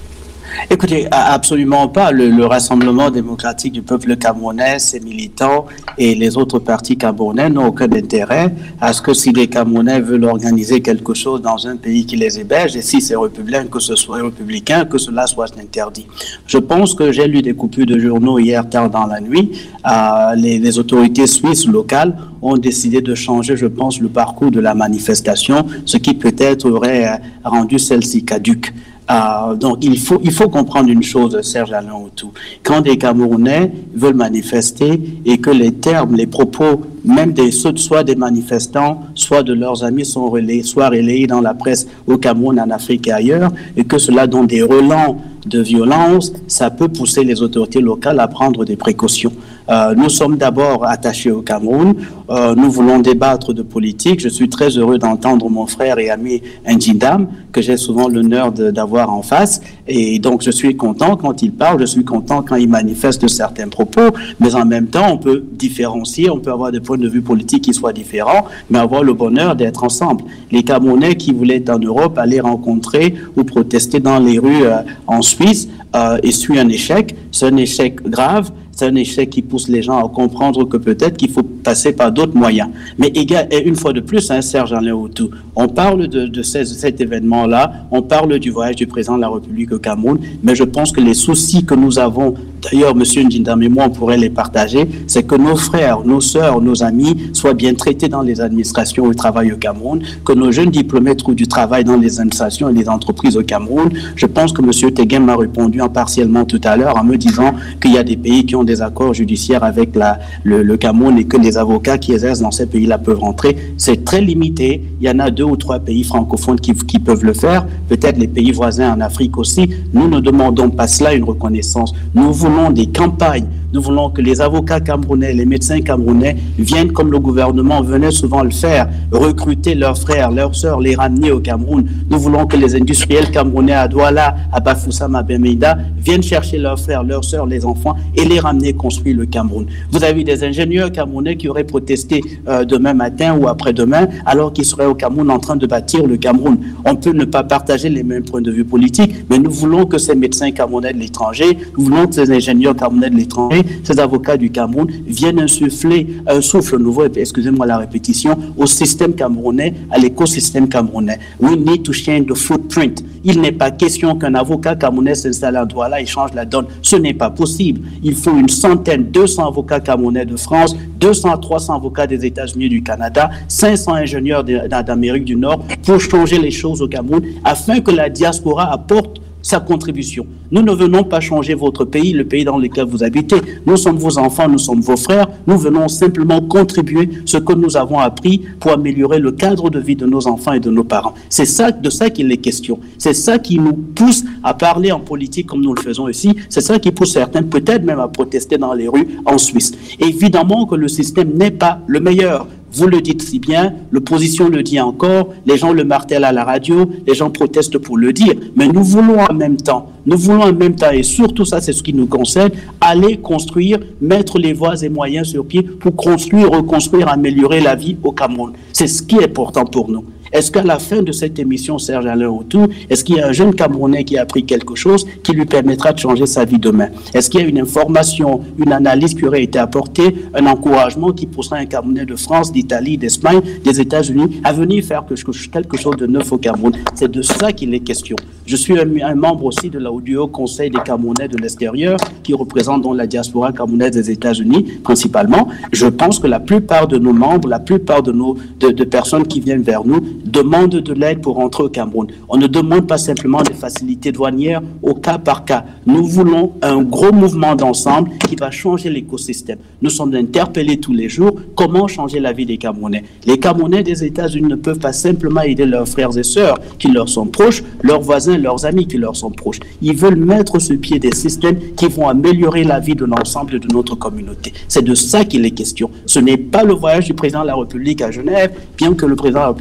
Écoutez, absolument pas. Le, le Rassemblement démocratique du peuple camerounais, ses militants et les autres partis camerounais n'ont aucun intérêt à ce que si les Camerounais veulent organiser quelque chose dans un pays qui les héberge, et si c'est républicain, que ce soit républicain, que cela soit interdit. Je pense que j'ai lu des coupures de journaux hier tard dans la nuit. Euh, les, les autorités suisses locales ont décidé de changer, je pense, le parcours de la manifestation, ce qui peut-être aurait rendu celle-ci caduque. Euh, donc, il faut, il faut comprendre une chose, Serge Alain Autou. Quand des Camerounais veulent manifester et que les termes, les propos, même des, soit des manifestants, soit de leurs amis sont relayés, soit relayés dans la presse au Cameroun, en Afrique et ailleurs, et que cela donne des relents de violence, ça peut pousser les autorités locales à prendre des précautions. Euh, nous sommes d'abord attachés au Cameroun, euh, nous voulons débattre de politique. Je suis très heureux d'entendre mon frère et ami Ndjindam, que j'ai souvent l'honneur d'avoir en face, et donc je suis content quand il parle, je suis content quand il manifeste certains propos, mais en même temps on peut différencier, on peut avoir des points de vue politiques qui soient différents, mais avoir le bonheur d'être ensemble. Les Camerounais qui voulaient en Europe aller rencontrer ou protester dans les rues euh, en Suisse euh, essuient un échec, c'est un échec grave. C'est un échec qui pousse les gens à comprendre que peut-être qu'il faut passer par d'autres moyens. Mais une fois de plus, hein, Serge Alain Autou, on parle de, de ces, cet événement-là, on parle du voyage du président de la République au Cameroun, mais je pense que les soucis que nous avons, d'ailleurs, M. Ndjindam et moi, on pourrait les partager, c'est que nos frères, nos sœurs, nos amis soient bien traités dans les administrations où ils travaillent au Cameroun, que nos jeunes diplômés trouvent du travail dans les administrations et les entreprises au Cameroun. Je pense que M. Teguin m'a répondu en partiellement tout à l'heure en me disant qu'il y a des pays qui ont des accords judiciaires avec la, le, le Cameroun et que les avocats qui exercent dans ces pays-là peuvent rentrer. C'est très limité. Il y en a deux ou trois pays francophones qui, qui peuvent le faire, peut-être les pays voisins en Afrique aussi. Nous ne demandons pas cela, une reconnaissance. Nous voulons des campagnes. Nous voulons que les avocats camerounais, les médecins camerounais viennent, comme le gouvernement venait souvent le faire, recruter leurs frères, leurs sœurs, les ramener au Cameroun. Nous voulons que les industriels camerounais à Douala, à Bafoussam, à Bemida viennent chercher leurs frères, leurs sœurs, les enfants et les ramener construire le Cameroun. Vous avez des ingénieurs camerounais qui auraient protesté euh, demain matin ou après-demain alors qu'ils seraient au Cameroun en train de bâtir le Cameroun. On peut ne pas partager les mêmes points de vue politiques, mais nous voulons que ces médecins camerounais de l'étranger, nous voulons que ces ingénieurs camerounais de l'étranger, ces avocats du Cameroun viennent insuffler un souffle nouveau, excusez-moi la répétition, au système camerounais, à l'écosystème camerounais. We need to change the footprint. Il n'est pas question qu'un avocat camerounais s'installe à Douala et change la donne. Ce n'est pas possible. Il faut une centaine, deux cents avocats camerounais de France, deux cents à trois cents avocats des États-Unis et du Canada, cinq cents ingénieurs d'Amérique du Nord pour changer les choses au Cameroun afin que la diaspora apporte sa contribution. Nous ne venons pas changer votre pays, le pays dans lequel vous habitez. Nous sommes vos enfants, nous sommes vos frères. Nous venons simplement contribuer ce que nous avons appris pour améliorer le cadre de vie de nos enfants et de nos parents. C'est ça, de ça qu'il est question. C'est ça qui nous pousse à parler en politique comme nous le faisons ici. C'est ça qui pousse certains peut-être même à protester dans les rues en Suisse. Évidemment que le système n'est pas le meilleur. Vous le dites si bien, l'opposition le dit encore, les gens le martèlent à la radio, les gens protestent pour le dire, mais nous voulons en même temps, nous voulons en même temps, et surtout ça c'est ce qui nous concerne, aller construire, mettre les voies et moyens sur pied pour construire, reconstruire, améliorer la vie au Cameroun. C'est ce qui est important pour nous. Est-ce qu'à la fin de cette émission, Serge Alain Autou, est-ce qu'il y a un jeune Camerounais qui a appris quelque chose qui lui permettra de changer sa vie demain? Est-ce qu'il y a une information, une analyse qui aurait été apportée, un encouragement qui poussera un Camerounais de France, d'Italie, d'Espagne, des États-Unis à venir faire quelque chose de neuf au Cameroun? C'est de ça qu'il est question. Je suis un, un membre aussi de la du Haut Conseil des Camerounais de l'extérieur qui représente donc la diaspora camerounaise des États-Unis principalement. Je pense que la plupart de nos membres, la plupart de nos de, de personnes qui viennent vers nous demandent de l'aide pour rentrer au Cameroun. On ne demande pas simplement des facilités douanières au cas par cas. Nous voulons un gros mouvement d'ensemble qui va changer l'écosystème. Nous sommes interpellés tous les jours. Comment changer la vie des Camerounais? Les Camerounais des États-Unis ne peuvent pas simplement aider leurs frères et sœurs qui leur sont proches, leurs voisins, leurs amis qui leur sont proches. Ils veulent mettre sur pied des systèmes qui vont améliorer la vie de l'ensemble de notre communauté. C'est de ça qu'il est question. Ce n'est pas le voyage du président de la République à Genève, bien que le président de la République a le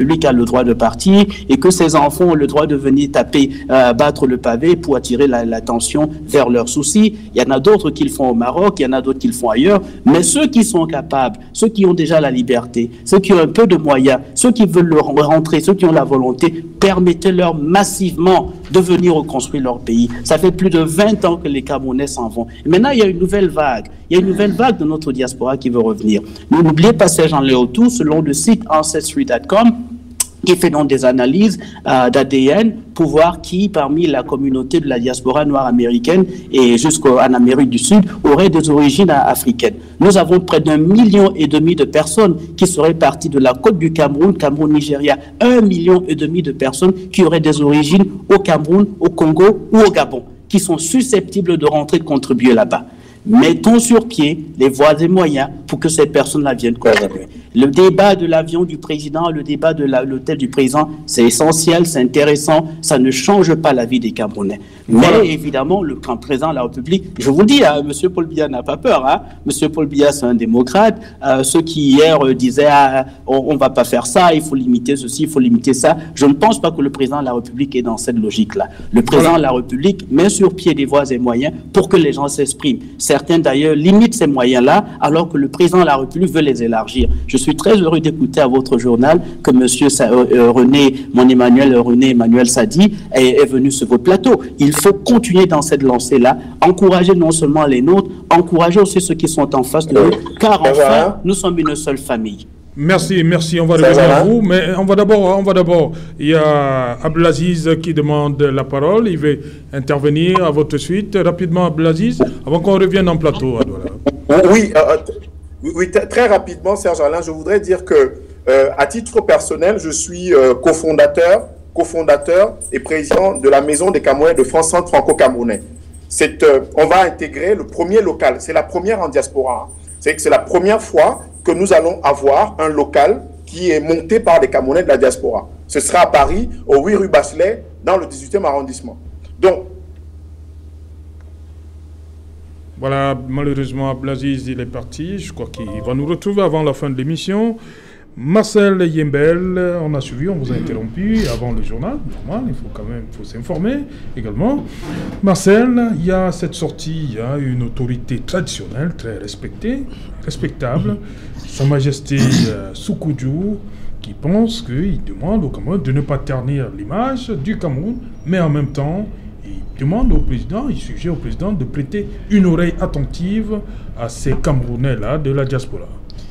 droit de partir et que ces enfants ont le droit de venir taper, euh, battre le pavé pour attirer l'attention la, vers leurs soucis. Il y en a d'autres qui le font au Maroc, il y en a d'autres qui le font ailleurs, mais ceux qui sont capables, ceux qui ont déjà la liberté, ceux qui ont un peu de moyens, ceux qui veulent le rentrer, ceux qui ont la volonté, permettez-leur massivement de venir reconstruire leur pays. Ça fait plus de vingt ans que les Camerounais s'en vont. Et maintenant, il y a une nouvelle vague. Il y a une nouvelle vague de notre diaspora qui veut revenir. N'oubliez pas Serge-Alain Autou, selon le site ancestry point com, qui fait donc des analyses euh, d'A D N pour voir qui, parmi la communauté de la diaspora noire américaine et jusqu'en Amérique du Sud, aurait des origines africaines. Nous avons près d'un million et demi de personnes qui seraient parties de la côte du Cameroun, Cameroun-Nigeria. Un million et demi de personnes qui auraient des origines au Cameroun, au Congo ou au Gabon, qui sont susceptibles de rentrer, de contribuer là-bas. Mettons sur pied les voies et moyens pour que ces personnes-là viennent contribuer. Le débat de l'avion du président, le débat de l'hôtel du président, c'est essentiel, c'est intéressant, ça ne change pas la vie des Camerounais. Mais voilà. Évidemment, le président de la République, je vous le dis, hein, M. Paul Biya n'a pas peur. Hein. M. Paul Biya, c'est un démocrate. Euh, ceux qui hier euh, disaient ah, on ne va pas faire ça, il faut limiter ceci, il faut limiter ça. Je ne pense pas que le président de la République est dans cette logique-là. Le président voilà. de la République met sur pied des voies et moyens pour que les gens s'expriment. Certains d'ailleurs limitent ces moyens-là alors que le président de la République veut les élargir. Je suis très heureux d'écouter à votre journal que M. Euh, René, mon Emmanuel René Emmanuel Sadi est, est venu sur votre plateau. Il faut continuer dans cette lancée-là, encourager non seulement les nôtres, encourager aussi ceux qui sont en face de nous, car enfin, nous sommes une seule famille. Merci, merci. On va revenir à vous, mais on va d'abord, on va d'abord. Il y a Abdelaziz qui demande la parole. Il veut intervenir à votre suite. Rapidement, Abdelaziz, avant qu'on revienne en plateau. Oui, euh, oui, très rapidement, Serge Alain, je voudrais dire que, euh, à titre personnel, je suis euh, cofondateur, cofondateur et président de la Maison des Camerounais de France Centre franco-camerounais. Euh, on va intégrer le premier local. C'est la première en diaspora. Hein. C'est que c'est la première fois que nous allons avoir un local qui est monté par des Camerounais de la diaspora. Ce sera à Paris, au huit rue Bachelet, dans le dix-huitième arrondissement. Donc, voilà, malheureusement, Abdelaziz, il est parti. Je crois qu'il va nous retrouver avant la fin de l'émission. Marcel Yembel, on a suivi, on vous a interrompu avant le journal, normal, il faut quand même faut s'informer également. Marcel, il y a cette sortie, il y a une autorité traditionnelle très respectée, respectable, Sa Majesté euh, Soukoudjou, qui pense qu'il demande au Cameroun de ne pas ternir l'image du Cameroun, mais en même temps, il demande au président, il suggère au président de prêter une oreille attentive à ces Camerounais-là de la diaspora.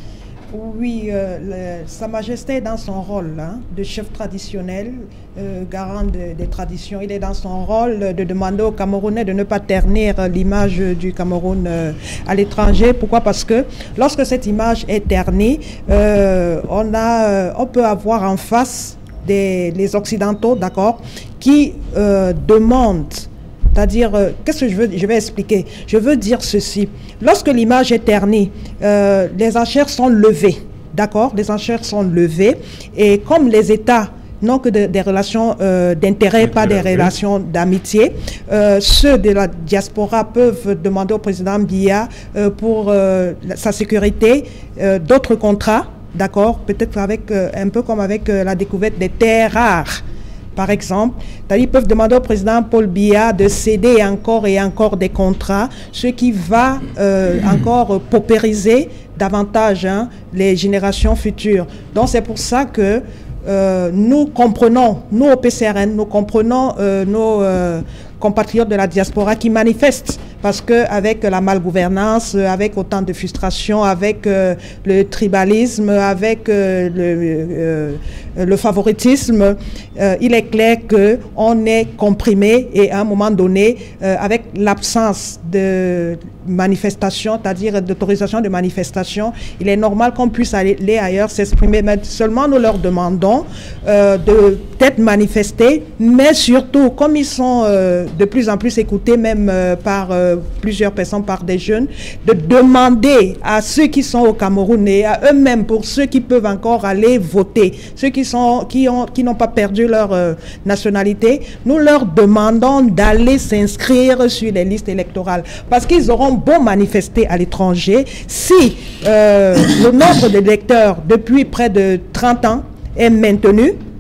Oui, euh, le, Sa Majesté est dans son rôle hein, de chef traditionnel, euh, garant de, des traditions. Il est dans son rôle de demander aux Camerounais de ne pas ternir l'image du Cameroun euh, à l'étranger. Pourquoi? Parce que lorsque cette image est ternie, euh, on, a, euh, on peut avoir en face des, les Occidentaux, d'accord, qui euh, demandent. C'est-à-dire, euh, qu'est-ce que je veux, je vais expliquer. Je veux dire ceci. Lorsque l'image est ternie, euh, les enchères sont levées. D'accord? Les enchères sont levées. Et comme les États n'ont que de, des relations euh, d'intérêt, pas des relations d'amitié, euh, ceux de la diaspora peuvent demander au président Biya euh, pour euh, sa sécurité euh, d'autres contrats. D'accord? Peut-être avec, euh, un peu comme avec euh, la découverte des terres rares. Par exemple, ils peuvent demander au président Paul Biya de céder encore et encore des contrats, ce qui va euh, encore paupériser davantage hein, les générations futures. Donc c'est pour ça que euh, nous comprenons, nous au P C R N, nous comprenons euh, nos euh, compatriotes de la diaspora qui manifestent. Parce qu'avec la malgouvernance, avec autant de frustration, avec euh, le tribalisme, avec euh, le, euh, le favoritisme, euh, il est clair qu'on est comprimé et à un moment donné, euh, avec l'absence de manifestation, c'est-à-dire d'autorisation de manifestation, il est normal qu'on puisse aller ailleurs s'exprimer. Mais seulement nous leur demandons euh, de peut-être manifester, mais surtout, comme ils sont euh, de plus en plus écoutés, même euh, par euh, plusieurs personnes, par des jeunes, de demander à ceux qui sont au Cameroun et à eux-mêmes, pour ceux qui peuvent encore aller voter, ceux qui sont qui ont qui n'ont pas perdu leur euh, nationalité, nous leur demandons d'aller s'inscrire sur les listes électorales, parce qu'ils auront beau manifester à l'étranger, si euh, le nombre d'électeurs depuis près de trente ans est maintenu,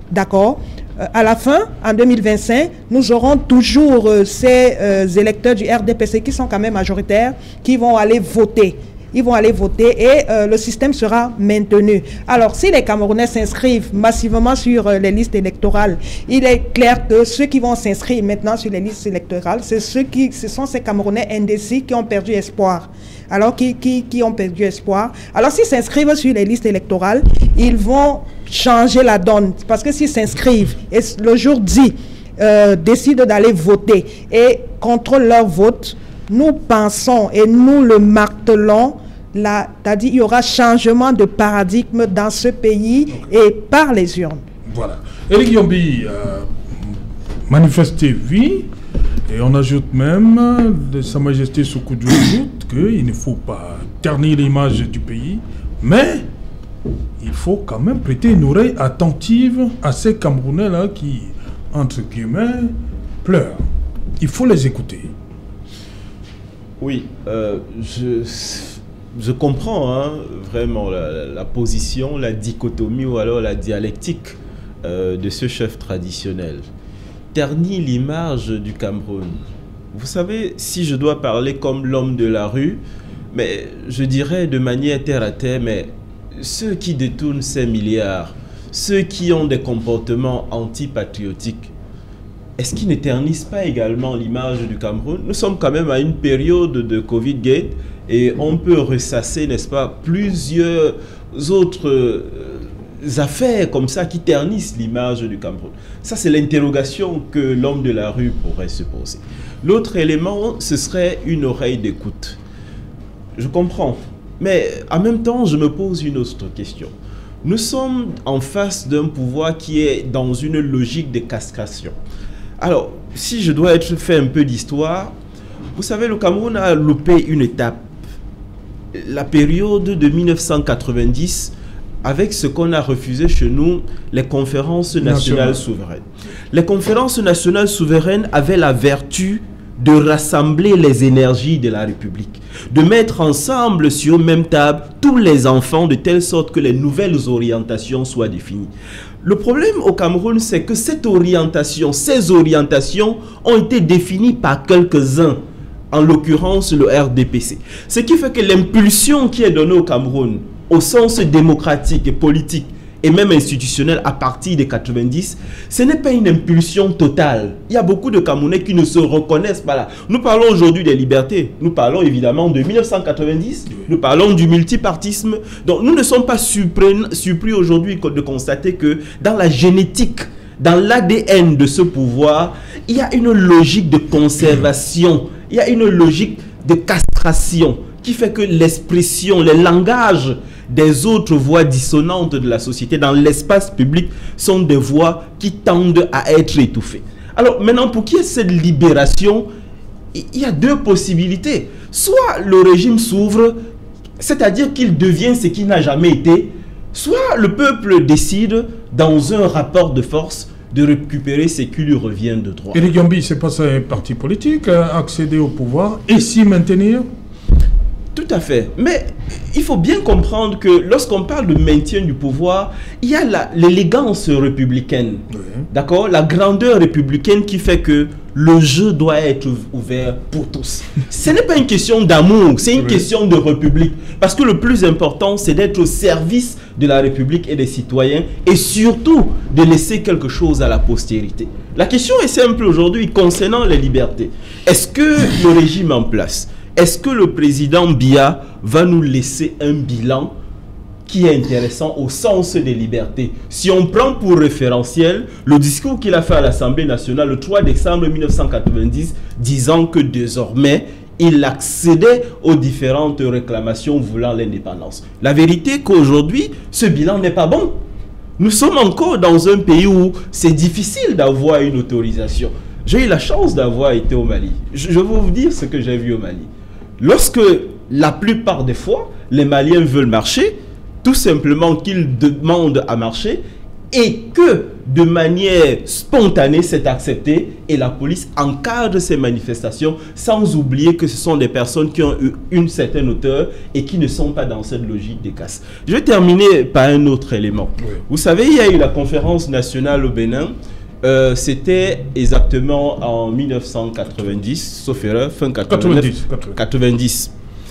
d'accord, euh, à la fin, en deux mille vingt-cinq, nous aurons toujours euh, ces euh, électeurs du R D P C qui sont quand même majoritaires, qui vont aller voter. Ils vont aller voter et euh, le système sera maintenu. Alors, si les Camerounais s'inscrivent massivement sur euh, les listes électorales, il est clair que ceux qui vont s'inscrire maintenant sur les listes électorales, c'est ceux qui, ce sont ces Camerounais indécis qui ont perdu espoir. Alors, qui, qui, qui ont perdu espoir. Alors, s'ils s'inscrivent sur les listes électorales, ils vont changer la donne. Parce que s'ils s'inscrivent, et le jour dit, euh, décident d'aller voter et contrôlent leur vote, nous pensons et nous le martelons, c'est-à-dire il y aura changement de paradigme dans ce pays et par les urnes. Voilà. Éric Yombi a manifesté oui, et on ajoute même de Sa Majesté Sékou-Touré ajoute qu'il ne faut pas ternir l'image du pays, mais il faut quand même prêter une oreille attentive à ces Camerounais-là qui, entre guillemets, pleurent. Il faut les écouter. Oui, euh, je, je comprends hein, vraiment la, la position, la dichotomie ou alors la dialectique euh, de ce chef traditionnel. Ternir l'image du Cameroun. Vous savez, si je dois parler comme l'homme de la rue, mais je dirais de manière terre à terre, mais ceux qui détournent ces milliards, ceux qui ont des comportements antipatriotiques, est-ce qu'ils ne ternissent pas également l'image du Cameroun? Nous sommes quand même à une période de Covid-Gate et on peut ressasser, n'est-ce pas, plusieurs autres euh, affaires comme ça qui ternissent l'image du Cameroun. Ça, c'est l'interrogation que l'homme de la rue pourrait se poser. L'autre élément, ce serait une oreille d'écoute. Je comprends, mais en même temps, je me pose une autre question. Nous sommes en face d'un pouvoir qui est dans une logique de castration. Alors, si je dois être fait un peu d'histoire, vous savez, le Cameroun a loupé une étape. La période de mille neuf cent quatre-vingt-dix, avec ce qu'on a refusé chez nous, les conférences nationales souveraines. Les conférences nationales souveraines avaient la vertu de rassembler les énergies de la République, de mettre ensemble sur même table tous les enfants de telle sorte que les nouvelles orientations soient définies. Le problème au Cameroun, c'est que cette orientation, ces orientations ont été définies par quelques-uns, en l'occurrence le R D P C. Ce qui fait que l'impulsion qui est donnée au Cameroun, au sens démocratique et politique, et même institutionnel à partir de quatre-vingt-dix, ce n'est pas une impulsion totale. Il y a beaucoup de Camerounais qui ne se reconnaissent pas là. Nous parlons aujourd'hui des libertés. Nous parlons évidemment de mille neuf cent quatre-vingt-dix. Nous parlons du multipartisme. Donc nous ne sommes pas surpris, surpris aujourd'hui de constater que dans la génétique, dans l'A D N de ce pouvoir, il y a une logique de conservation. Il y a une logique de castration qui fait que l'expression, les langages des autres voix dissonantes de la société dans l'espace public sont des voix qui tendent à être étouffées. Alors maintenant, pour qu'il y ait cette libération, il y a deux possibilités. Soit le régime s'ouvre, c'est-à-dire qu'il devient ce qu'il n'a jamais été, soit le peuple décide, dans un rapport de force, de récupérer ce qui lui revient de droit. Éric Yombi, c'est pas ça un parti politique, accéder au pouvoir et s'y maintenir? Tout à fait. Mais il faut bien comprendre que lorsqu'on parle de maintien du pouvoir, il y a l'élégance républicaine. Oui. D'accord? La grandeur républicaine qui fait que le jeu doit être ouvert pour tous. Ce n'est pas une question d'amour, c'est une oui. question de république. Parce que le plus important, c'est d'être au service de la République et des citoyens et surtout de laisser quelque chose à la postérité. La question est simple aujourd'hui concernant les libertés. Est-ce que le régime en place, est-ce que le président Biya va nous laisser un bilan qui est intéressant au sens des libertés? Si on prend pour référentiel le discours qu'il a fait à l'Assemblée nationale le trois décembre mille neuf cent quatre-vingt-dix, disant que désormais, il accédait aux différentes réclamations voulant l'indépendance. La vérité est qu'aujourd'hui, ce bilan n'est pas bon. Nous sommes encore dans un pays où c'est difficile d'avoir une autorisation. J'ai eu la chance d'avoir été au Mali. Je vais vous dire ce que j'ai vu au Mali. Lorsque la plupart des fois, les Maliens veulent marcher, tout simplement qu'ils demandent à marcher, et que de manière spontanée c'est accepté et la police encadre ces manifestations sans oublier que ce sont des personnes qui ont eu une certaine hauteur et qui ne sont pas dans cette logique des casses. Je vais terminer par un autre élément. Oui. Vous savez, il y a eu la conférence nationale au Bénin. Euh, c'était exactement en mille neuf cent quatre-vingt-dix, sauf erreur, fin quatre-vingt-dix. quatre-vingt-dix.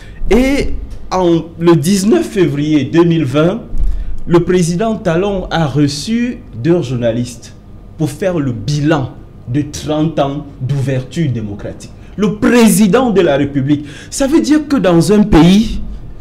Et en, le dix-neuf février deux mille vingt, le président Talon a reçu deux journalistes pour faire le bilan de trente ans d'ouverture démocratique. Le président de la République. Ça veut dire que dans un pays,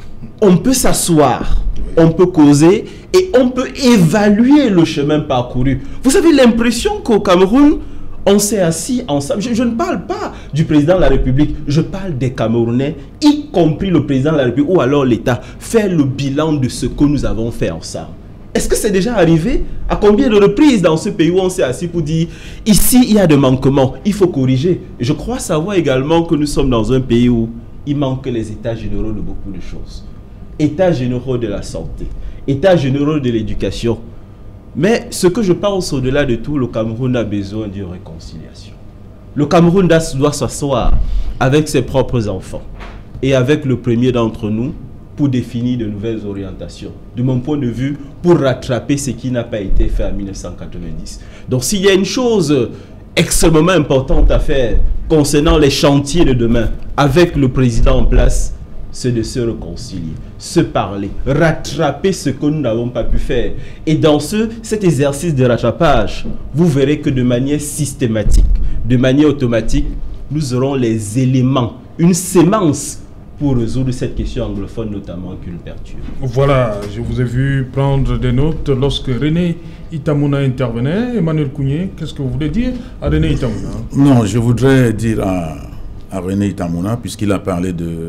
on peut s'asseoir, on peut causer et on peut évaluer le chemin parcouru. Vous avez l'impression qu'au Cameroun, on s'est assis ensemble. Je, je ne parle pas du président de la République, je parle des Camerounais, y compris le président de la République ou alors l'État, faire le bilan de ce que nous avons fait ensemble. Est-ce que c'est déjà arrivé? À combien de reprises dans ce pays où on s'est assis pour dire ici il y a des manquements, il faut corriger? Je crois savoir également que nous sommes dans un pays où il manque les états généraux de beaucoup de choses. États généraux de la santé, états généraux de l'éducation. Mais ce que je pense au-delà de tout, le Cameroun a besoin d'une réconciliation. Le Cameroun doit s'asseoir avec ses propres enfants et avec le premier d'entre nous pour définir de nouvelles orientations. De mon point de vue, pour rattraper ce qui n'a pas été fait en mille neuf cent quatre-vingt-dix. Donc s'il y a une chose extrêmement importante à faire concernant les chantiers de demain avec le président en place, c'est de se réconcilier, se parler, rattraper ce que nous n'avons pas pu faire. Et dans ce, cet exercice de rattrapage, vous verrez que de manière systématique, de manière automatique, nous aurons les éléments, une sémence pour résoudre cette question anglophone notamment qui nous perturbe. Voilà, je vous ai vu prendre des notes lorsque René Itamouna intervenait. Emmanuel Kounié, qu'est-ce que vous voulez dire à René Itamouna? Non, je voudrais dire à, à René Itamouna, puisqu'il a parlé de...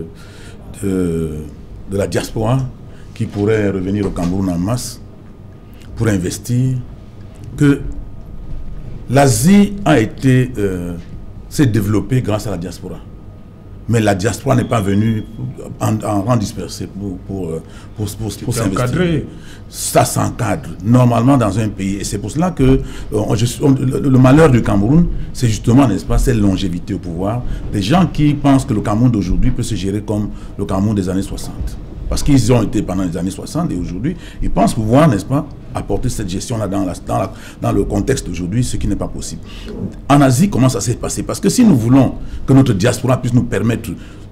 De, de la diaspora qui pourrait revenir au Cameroun en masse pour investir, que l'Asie a été euh, s'est développée grâce à la diaspora, mais la diaspora n'est pas venue en, en rang dispersé pour, pour, pour, pour, pour s'investir. Ça s'encadre normalement dans un pays, et c'est pour cela que euh, je, on, le, le malheur du Cameroun, c'est justement, n'est-ce pas, cette longévité au pouvoir, des gens qui pensent que le Cameroun d'aujourd'hui peut se gérer comme le Cameroun des années soixante. Parce qu'ils ont été pendant les années soixante, et aujourd'hui, ils pensent pouvoir, n'est-ce pas, apporter cette gestion-là dans, la, dans, la, dans le contexte d'aujourd'hui, ce qui n'est pas possible. En Asie, comment ça s'est passé? Parce que si nous voulons que notre diaspora puisse nous permettre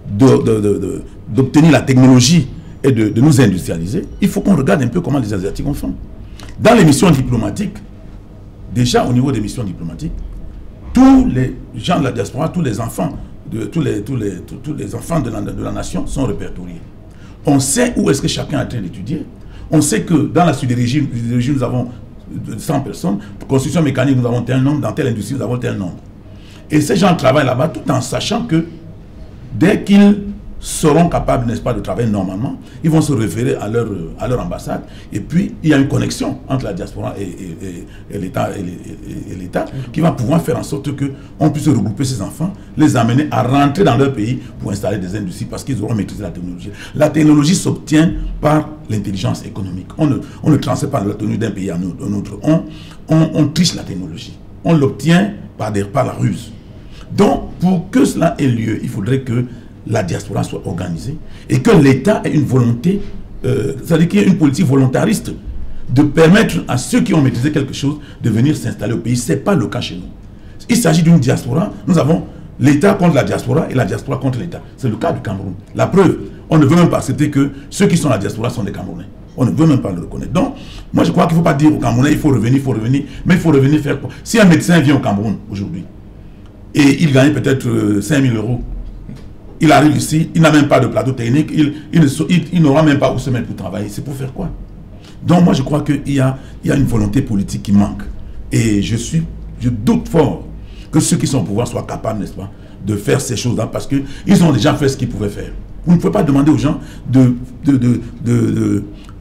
d'obtenir la technologie et de, de nous industrialiser, il faut qu'on regarde un peu comment les Asiatiques ont fait. Dans les missions diplomatiques, déjà au niveau des missions diplomatiques, tous les gens de la diaspora, tous les enfants, de, tous, les, tous, les, tous, tous les enfants de la, de la nation sont répertoriés. On sait où est-ce que chacun est en train d'étudier. On sait que dans la sidérurgie, nous avons cent personnes. Pour construction mécanique, nous avons tel nombre. Dans telle industrie, nous avons tel nombre. Et ces gens travaillent là-bas tout en sachant que dès qu'ils seront capables, n'est-ce pas, de travailler normalement, ils vont se référer à leur, à leur ambassade. Et puis, il y a une connexion entre la diaspora et, et, et, et l'État et, et l'État qui va pouvoir faire en sorte qu'on puisse regrouper ces enfants, les amener à rentrer dans leur pays pour installer des industries parce qu'ils auront maîtrisé la technologie. La technologie s'obtient par l'intelligence économique. On ne, on ne transfère pas la technologie d'un pays à un autre. On, on, on triche la technologie. On l'obtient par, par la ruse. Donc, pour que cela ait lieu, il faudrait que la diaspora soit organisée et que l'État ait une volonté, euh, c'est-à-dire qu'il y ait une politique volontariste de permettre à ceux qui ont maîtrisé quelque chose de venir s'installer au pays. Ce n'est pas le cas chez nous. Il s'agit d'une diaspora. Nous avons l'État contre la diaspora et la diaspora contre l'État. C'est le cas du Cameroun. La preuve, on ne veut même pas accepter que ceux qui sont à la diaspora sont des Camerounais. On ne veut même pas le reconnaître. Donc, moi je crois qu'il ne faut pas dire aux Camerounais, il faut revenir, il faut revenir, mais il faut revenir faire quoi? Si un médecin vient au Cameroun aujourd'hui et il gagne peut-être euh, cinq mille euros, il arrive ici, il n'a même pas de plateau technique, il, il, il, il n'aura même pas où se mettre pour travailler. C'est pour faire quoi? Donc moi je crois qu'il y a, il y a une volonté politique qui manque. Et je suis, je doute fort que ceux qui sont au pouvoir soient capables, n'est-ce pas, de faire ces choses-là parce qu'ils ont déjà fait ce qu'ils pouvaient faire. Vous ne pouvez pas demander aux gens de, de, de, de, de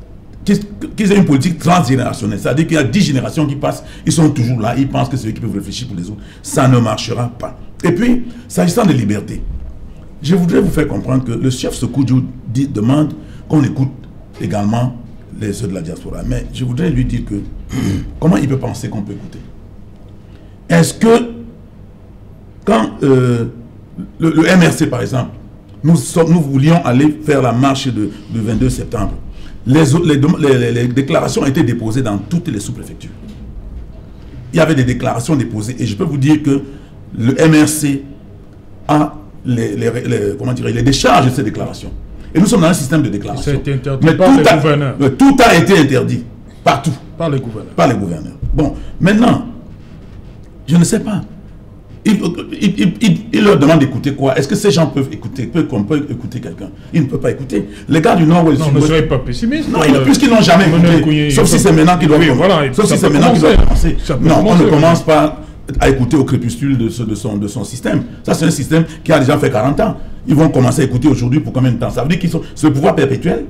qu'ils aient une politique transgénérationnelle. C'est-à-dire qu'il y a dix générations qui passent, ils sont toujours là, ils pensent que c'est eux qui peuvent réfléchir pour les autres. Ça ne marchera pas. Et puis, s'agissant de liberté, je voudrais vous faire comprendre que le chef Sékou demande qu'on écoute également les ceux de la diaspora. Mais je voudrais lui dire que comment il peut penser qu'on peut écouter? Est-ce que quand euh, le, le M R C, par exemple, nous, nous voulions aller faire la marche de, de vingt-deux septembre, les, les, les, les déclarations ont été déposées dans toutes les sous-préfectures. Il y avait des déclarations déposées et je peux vous dire que le M R C a les, les, les, comment dire, les décharges de ces déclarations. Et nous sommes dans un système de déclaration. Ça a été interdit mais par tout les a, gouverneurs. Mais tout a été interdit. Partout. Par les gouverneurs. Par les gouverneurs. Bon, maintenant, je ne sais pas. Il, il, il, il, il leur demande d'écouter quoi? Est-ce que ces gens peuvent écouter? Peut, qu'on peut écouter quelqu'un? Ils ne peuvent pas écouter. Les gars du Nord... Non, ne soyez pas pessimiste. Non, euh, puisqu'ils n'ont jamais écouté. Sauf si c'est maintenant qu'ils doivent oui, voilà, Sauf si c'est maintenant qu'ils doivent commencer. Non, on ne commence pas à écouter au crépuscule de, ce, de, son, de son système. Ça, c'est un système qui a déjà fait quarante ans. Ils vont commencer à écouter aujourd'hui pour combien de temps? Ça veut dire qu'ils sont... C'est le pouvoir perpétuel.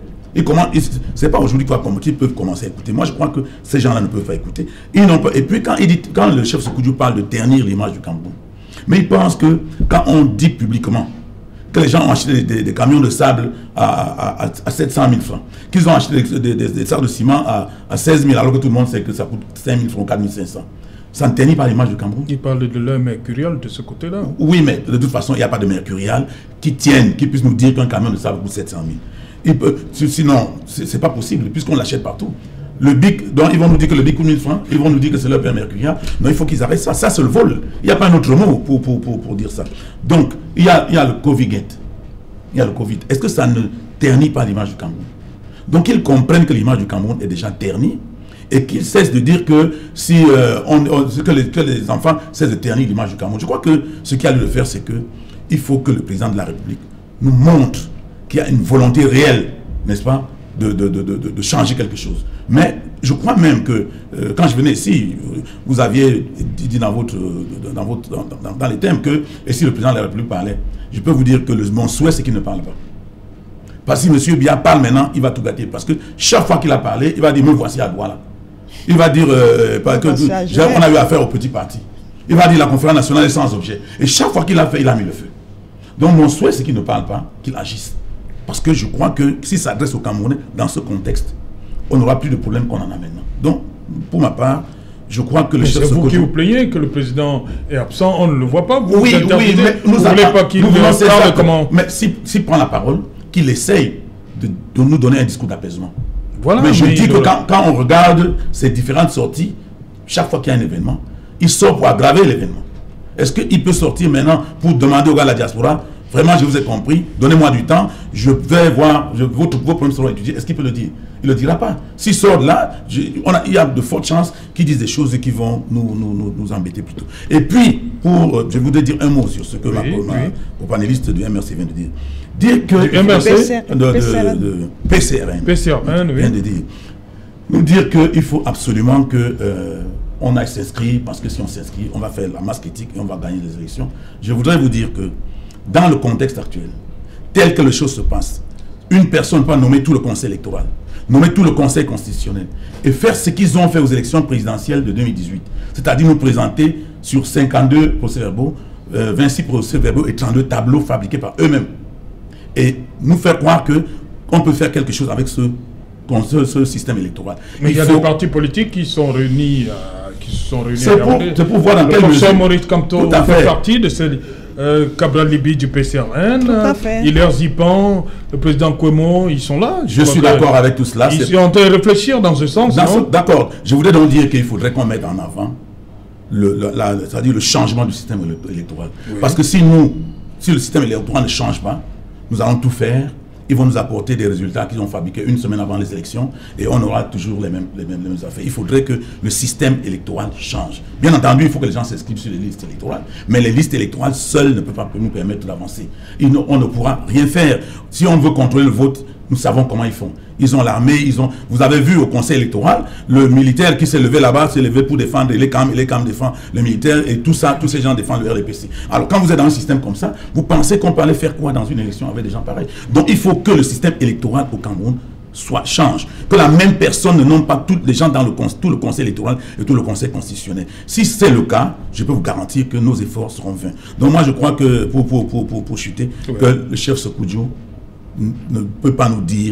C'est pas aujourd'hui qu'ils peuvent commencer à écouter. Moi, je crois que ces gens-là ne peuvent pas écouter. Ils n'ont pas... Et puis, quand, il dit, quand le chef Sékou parle de ternir l'image du Cameroun, mais il pense que quand on dit publiquement que les gens ont acheté des, des, des camions de sable à, à, à sept cent mille francs, qu'ils ont acheté des, des, des, des sacs de ciment à, à seize mille, alors que tout le monde sait que ça coûte cinq mille francs, quatre mille cinq cents. Ça ne ternit pas l'image du Cameroun. Il parle de l'heure mercuriale de ce côté-là. Oui, mais de toute façon, il n'y a pas de mercurial qui tienne, qui puisse nous dire qu'un camion de sable coûte sept cent mille. Il peut, sinon, ce n'est pas possible, puisqu'on l'achète partout. Le bic, donc ils vont nous dire que le bic coûte mille francs, ils vont nous dire que c'est leur père mercurial. Non, il faut qu'ils arrêtent ça. Ça, c'est le vol. Il n'y a pas un autre mot pour, pour, pour, pour dire ça. Donc, il y a, il y a le Covid-gate. Il y a le Covid. Est-ce que ça ne ternit pas l'image du Cameroun? Donc, ils comprennent que l'image du Cameroun est déjà ternie et qu'ils cessent de dire que, si, euh, on, on, que, les, que les enfants cessent de ternir l'image du Cameroun. Je crois que ce qu'il y a lieu de faire, c'est qu'il faut que le président de la République nous montre qu'il y a une volonté réelle, n'est-ce pas, de, de, de, de, de changer quelque chose. Mais je crois même que euh, quand je venais ici, vous aviez dit dans, votre, dans, votre, dans, dans, dans les thèmes que, et si le président de la République parlait, je peux vous dire que le, mon souhait, c'est qu'il ne parle pas. Parce que si M. Biya parle maintenant, il va tout gâter. Parce que chaque fois qu'il a parlé, il va dire, me voici à Douala. Il va dire, euh, que, on a eu affaire au petit parti. Il va dire, la conférence nationale est sans objet. Et chaque fois qu'il a fait, il a mis le feu. Donc mon souhait, c'est qu'il ne parle pas, qu'il agisse. Parce que je crois que s'il s'adresse aux Camerounais dans ce contexte, on n'aura plus de problèmes qu'on en a maintenant. Donc, pour ma part, je crois que le chef... C'est vous qui vous plaignez que le président est absent, on ne le voit pas. Vous oui, vous oui, mais vous ne voulez pas qu'il parle comment... Mais s'il si prend la parole, qu'il essaye de, de nous donner un discours d'apaisement. Voilà, mais je mais dis que le... quand, quand on regarde ces différentes sorties, chaque fois qu'il y a un événement, il sort pour aggraver l'événement. Est-ce qu'il peut sortir maintenant pour demander aux gars de la diaspora, vraiment, je vous ai compris, donnez-moi du temps, je vais voir, je, vos, vos problèmes seront étudiés. Est-ce qu'il peut le dire? Il ne le dira pas. S'il sort de là, je, on a, il y a de fortes chances qu'ils disent des choses qui vont nous, nous, nous, nous embêter plutôt. Et puis, pour, euh, je voudrais dire un mot sur ce que oui, ma, oui. ma, au panéliste du M R C vient de dire. Dire que... Du M R C de, de, de, de P C R N. P C R N, oui. Vient de dire. Nous dire qu'il faut absolument que... Euh, on aille s'inscrire, parce que si on s'inscrit, on va faire la masse critique et on va gagner les élections. Je voudrais vous dire que dans le contexte actuel, tel que les choses se passent, une personne peut nommer tout le conseil électoral, nommer tout le conseil constitutionnel et faire ce qu'ils ont fait aux élections présidentielles de deux mille dix-huit. C'est-à-dire nous présenter sur cinquante-deux procès-verbaux, euh, vingt-six procès-verbaux et trente-deux tableaux fabriqués par eux-mêmes. Et nous faire croire qu'on peut faire quelque chose avec ce, ce, ce système électoral. Mais il y a faut... des partis politiques qui sont réunis... Euh... qui se sont réunis. C'est pour, pour voir dans quelle mesure. Maurice Kamto fait partie de ce euh, Cabral Libi du P C R N. Hilaire Zipan, le président Kwemo, ils sont là. Je, je suis d'accord avec tout cela. Ils sont en train de réfléchir dans ce sens. D'accord. Je voudrais donc dire qu'il faudrait qu'on mette en avant le, le, la, c'est-à-dire le changement du système électoral. Oui. Parce que si nous, si le système électoral ne change pas, nous allons tout faire. Ils vont nous apporter des résultats qu'ils ont fabriqués une semaine avant les élections et on aura toujours les mêmes, les mêmes, les mêmes affaires. Il faudrait que le système électoral change. Bien entendu, il faut que les gens s'inscrivent sur les listes électorales, mais les listes électorales seules ne peuvent pas nous permettre d'avancer. On ne pourra rien faire. Si on veut contrôler le vote, nous savons comment ils font. Ils ont l'armée, ils ont... Vous avez vu au conseil électoral, le militaire qui s'est levé là-bas, s'est levé pour défendre les C A M, et les C A M défendent le militaire, et tout ça, tous ces gens défendent le R D P C. Alors quand vous êtes dans un système comme ça, vous pensez qu'on peut aller faire quoi dans une élection avec des gens pareils? Donc il faut que le système électoral au Cameroun soit, change. Que la même personne ne nomme pas tous les gens dans le, tout le conseil électoral et tout le conseil constitutionnel. Si c'est le cas, je peux vous garantir que nos efforts seront vains. Donc moi je crois que, pour, pour, pour, pour, pour chuter, ouais. que le chef Sékou ne peut pas nous dire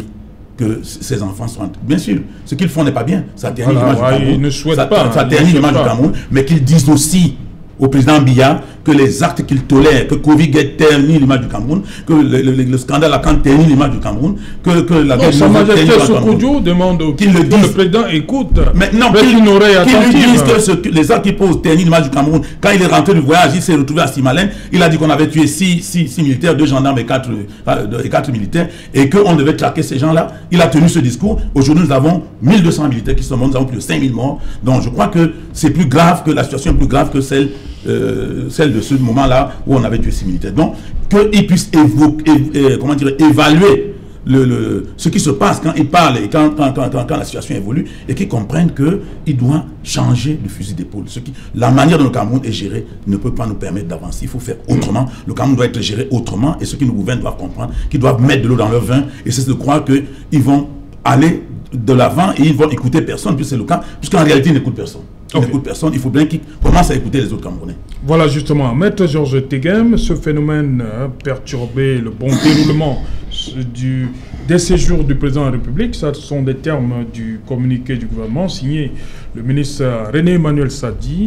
que ces enfants soient... Bien sûr, ce qu'ils font n'est pas bien. Ça ternit Voilà, l'image ouais, du Cameroun. ils ne souhaitent ça, pas, ça ils ternit ne l'image souhaitent du pas. Cameroun, mais qu'ils disent aussi au président Biya que les actes qu'il tolère, que Covid ternit l'image du Cameroun, que le, le, le, le scandale à Kant ternit l'image du Cameroun, que, que la... Non, Sa Majesté Sokoudjo demande au, Qu'il le que dise. le président écoute. Maintenant, avec qu'il une oreille qu'il lui attentive. dise que ce, que les actes qu'il pose ternit l'image du Cameroun. Quand il est rentré du voyage, il s'est retrouvé à Simalène. Il a dit qu'on avait tué six, six, six militaires, deux gendarmes et quatre, euh, et quatre militaires, et qu'on devait traquer ces gens-là. Il a tenu ce discours. Aujourd'hui, nous avons mille deux cents militaires qui sont morts, nous avons plus de cinq mille morts. Donc, je crois que c'est plus grave, que la situation est plus grave que celle, euh, celle de ce moment-là où on avait tué six militaires. Donc, qu'ils puissent évoquer, euh, comment dire, évaluer Le, le, ce qui se passe quand il parle et quand, quand, quand, quand, quand la situation évolue, et qu'ils comprennent qu'il doit changer de fusil d'épaule. Ce qui, la manière dont le Cameroun est géré ne peut pas nous permettre d'avancer. Il faut faire autrement. Le Cameroun doit être géré autrement, et ceux qui nous gouvernent doivent comprendre qu'ils doivent mettre de l'eau dans leur vin, et c'est de croire qu'ils vont aller de l'avant et ils vont écouter personne, puis c'est le cas, puisqu'en réalité ils n'écoutent personne. Ils Okay. n'écoutent personne. Il faut bien qu'ils commencent à écouter les autres Camerounais. Voilà justement, Maître Georges Tegem, ce phénomène a perturbé le bon déroulement du, des séjours du président de la République. Ça sont des termes du communiqué du gouvernement signé le ministre René Emmanuel Sadi.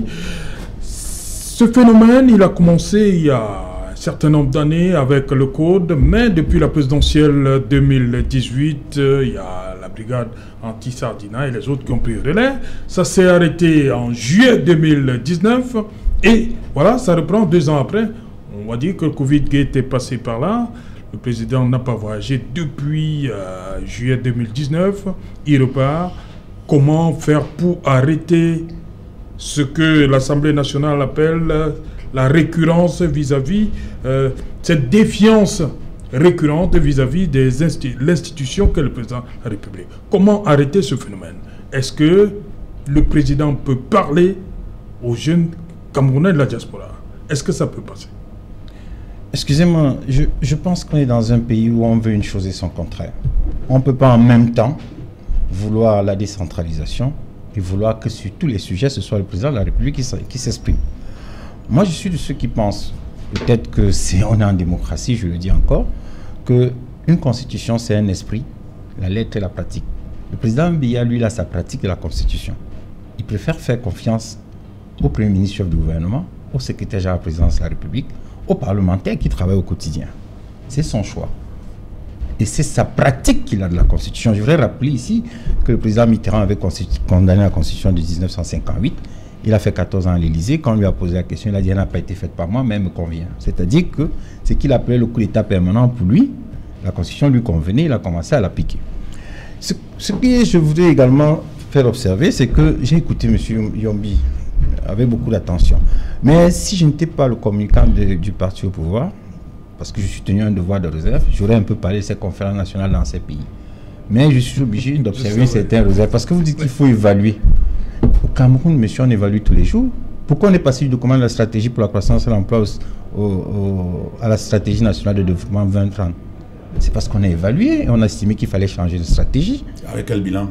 Ce phénomène, il a commencé il y a un certain nombre d'années avec le code, mais depuis la présidentielle deux mille dix-huit, il y a la brigade anti-Sardina et les autres qui ont pris le relais. Ça s'est arrêté en juillet deux mille dix-neuf et voilà, ça reprend deux ans après. On va dire que le Covid-Gate est passé par là. Le président n'a pas voyagé depuis euh, juillet deux mille dix-neuf. Il repart. Comment faire pour arrêter ce que l'Assemblée nationale appelle la récurrence vis-à-vis, euh, cette défiance récurrente vis-à-vis de l'institution qu'est le président de la République. Comment arrêter ce phénomène? Est-ce que le président peut parler aux jeunes Camerounais de la diaspora? Est-ce que ça peut passer? Excusez-moi, je, je pense qu'on est dans un pays où on veut une chose et son contraire. On ne peut pas en même temps vouloir la décentralisation et vouloir que sur tous les sujets, ce soit le président de la République qui s'exprime. Moi, je suis de ceux qui pensent, peut-être que c'est on est en démocratie, je le dis encore, qu'une constitution, c'est un esprit, la lettre et la pratique. Le président Biya, lui, il a sa pratique de la constitution. Il préfère faire confiance au premier ministre chef du gouvernement, au secrétaire général de la présidence de la République, aux parlementaires qui travaillent au quotidien. C'est son choix. Et c'est sa pratique qu'il a de la Constitution. Je voudrais rappeler ici que le président Mitterrand avait condamné la Constitution de mille neuf cent cinquante-huit. Il a fait quatorze ans à l'Élysée. Quand on lui a posé la question, il a dit « Elle n'a pas été faite par moi, mais elle me convient ». C'est-à-dire que ce qu'il appelait le coup d'État permanent pour lui, la Constitution lui convenait, il a commencé à l'appliquer. Ce, ce que je voudrais également faire observer, c'est que j'ai écouté M. Yombi avec beaucoup d'attention. Mais si je n'étais pas le communicant de, du parti au pouvoir, parce que je suis tenu à un devoir de réserve, j'aurais un peu parlé de ces conférences nationales dans ces pays. Mais je suis obligé d'observer certaines réserves, parce que vous dites qu'il faut évaluer. Au Cameroun, monsieur, on évalue tous les jours. Pourquoi on est passé du commande de la stratégie pour la croissance et l'emploi au, au, à la stratégie nationale de développement vingt trente? C'est parce qu'on a évalué et on a estimé qu'il fallait changer de stratégie. Avec quel bilan?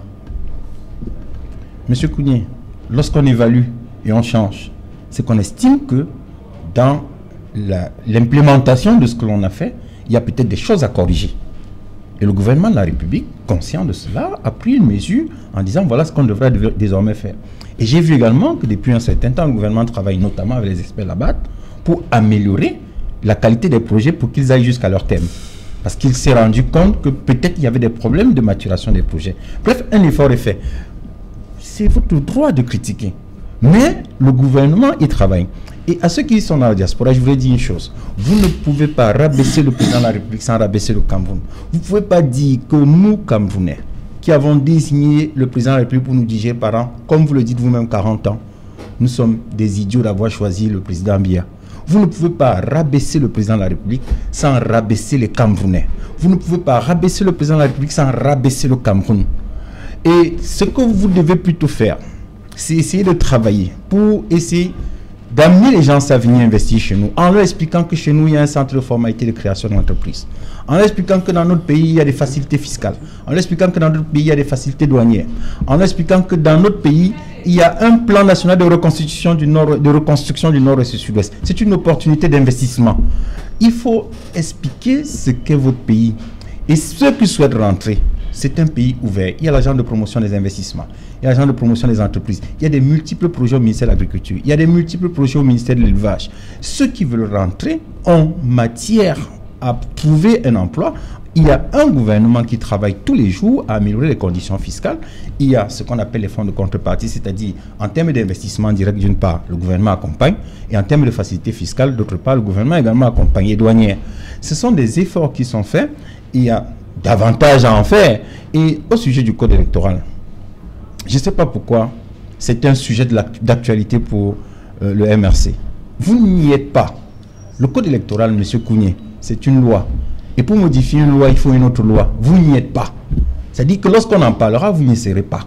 Monsieur Kounié, lorsqu'on évalue et on change, c'est qu'on estime que dans l'implémentation de ce que l'on a fait, il y a peut-être des choses à corriger. Et le gouvernement de la République, conscient de cela, a pris une mesure en disant voilà ce qu'on devrait désormais faire. Et j'ai vu également que depuis un certain temps, le gouvernement travaille notamment avec les experts là-bas pour améliorer la qualité des projets pour qu'ils aillent jusqu'à leur terme. Parce qu'il s'est rendu compte que peut-être il y avait des problèmes de maturation des projets. Bref, un effort est fait. C'est votre droit de critiquer. Mais le gouvernement y travaille. Et à ceux qui sont dans la diaspora, je voudrais dire une chose. Vous ne pouvez pas rabaisser le président de la République sans rabaisser le Cameroun. Vous ne pouvez pas dire que nous, Camerounais, qui avons désigné le président de la République pour nous diriger par an, comme vous le dites vous-même, quarante ans, nous sommes des idiots d'avoir choisi le président Biya. Vous ne pouvez pas rabaisser le président de la République sans rabaisser les Camerounais. Vous ne pouvez pas rabaisser le président de la République sans rabaisser le Cameroun. Et ce que vous devez plutôt faire, c'est essayer de travailler pour essayer d'amener les gens à venir investir chez nous, en leur expliquant que chez nous, il y a un centre de formalité de création d'entreprise, en leur expliquant que dans notre pays, il y a des facilités fiscales, en leur expliquant que dans notre pays, il y a des facilités douanières, en leur expliquant que dans notre pays, il y a un plan national de reconstruction du nord, de reconstruction du nord et du sud-ouest. C'est une opportunité d'investissement. Il faut expliquer ce qu'est votre pays. Et ceux qui souhaitent rentrer, c'est un pays ouvert. Il y a l'agence de promotion des investissements, il y a l'agence de promotion des entreprises, il y a des multiples projets au ministère de l'Agriculture, il y a des multiples projets au ministère de l'Élevage. Ceux qui veulent rentrer en matière à trouver un emploi, il y a un gouvernement qui travaille tous les jours à améliorer les conditions fiscales. Il y a ce qu'on appelle les fonds de contrepartie, c'est-à-dire en termes d'investissement direct, d'une part, le gouvernement accompagne, et en termes de facilité fiscale, d'autre part, le gouvernement également accompagne, et douanière. Ce sont des efforts qui sont faits. Il y a davantage à en faire. Et au sujet du code électoral, je ne sais pas pourquoi c'est un sujet d'actualité pour euh, le M R C. Vous n'y êtes pas. Le code électoral, M. Kounié, c'est une loi. Et pour modifier une loi, il faut une autre loi. Vous n'y êtes pas. C'est-à-dire que lorsqu'on en parlera, vous n'y serez pas.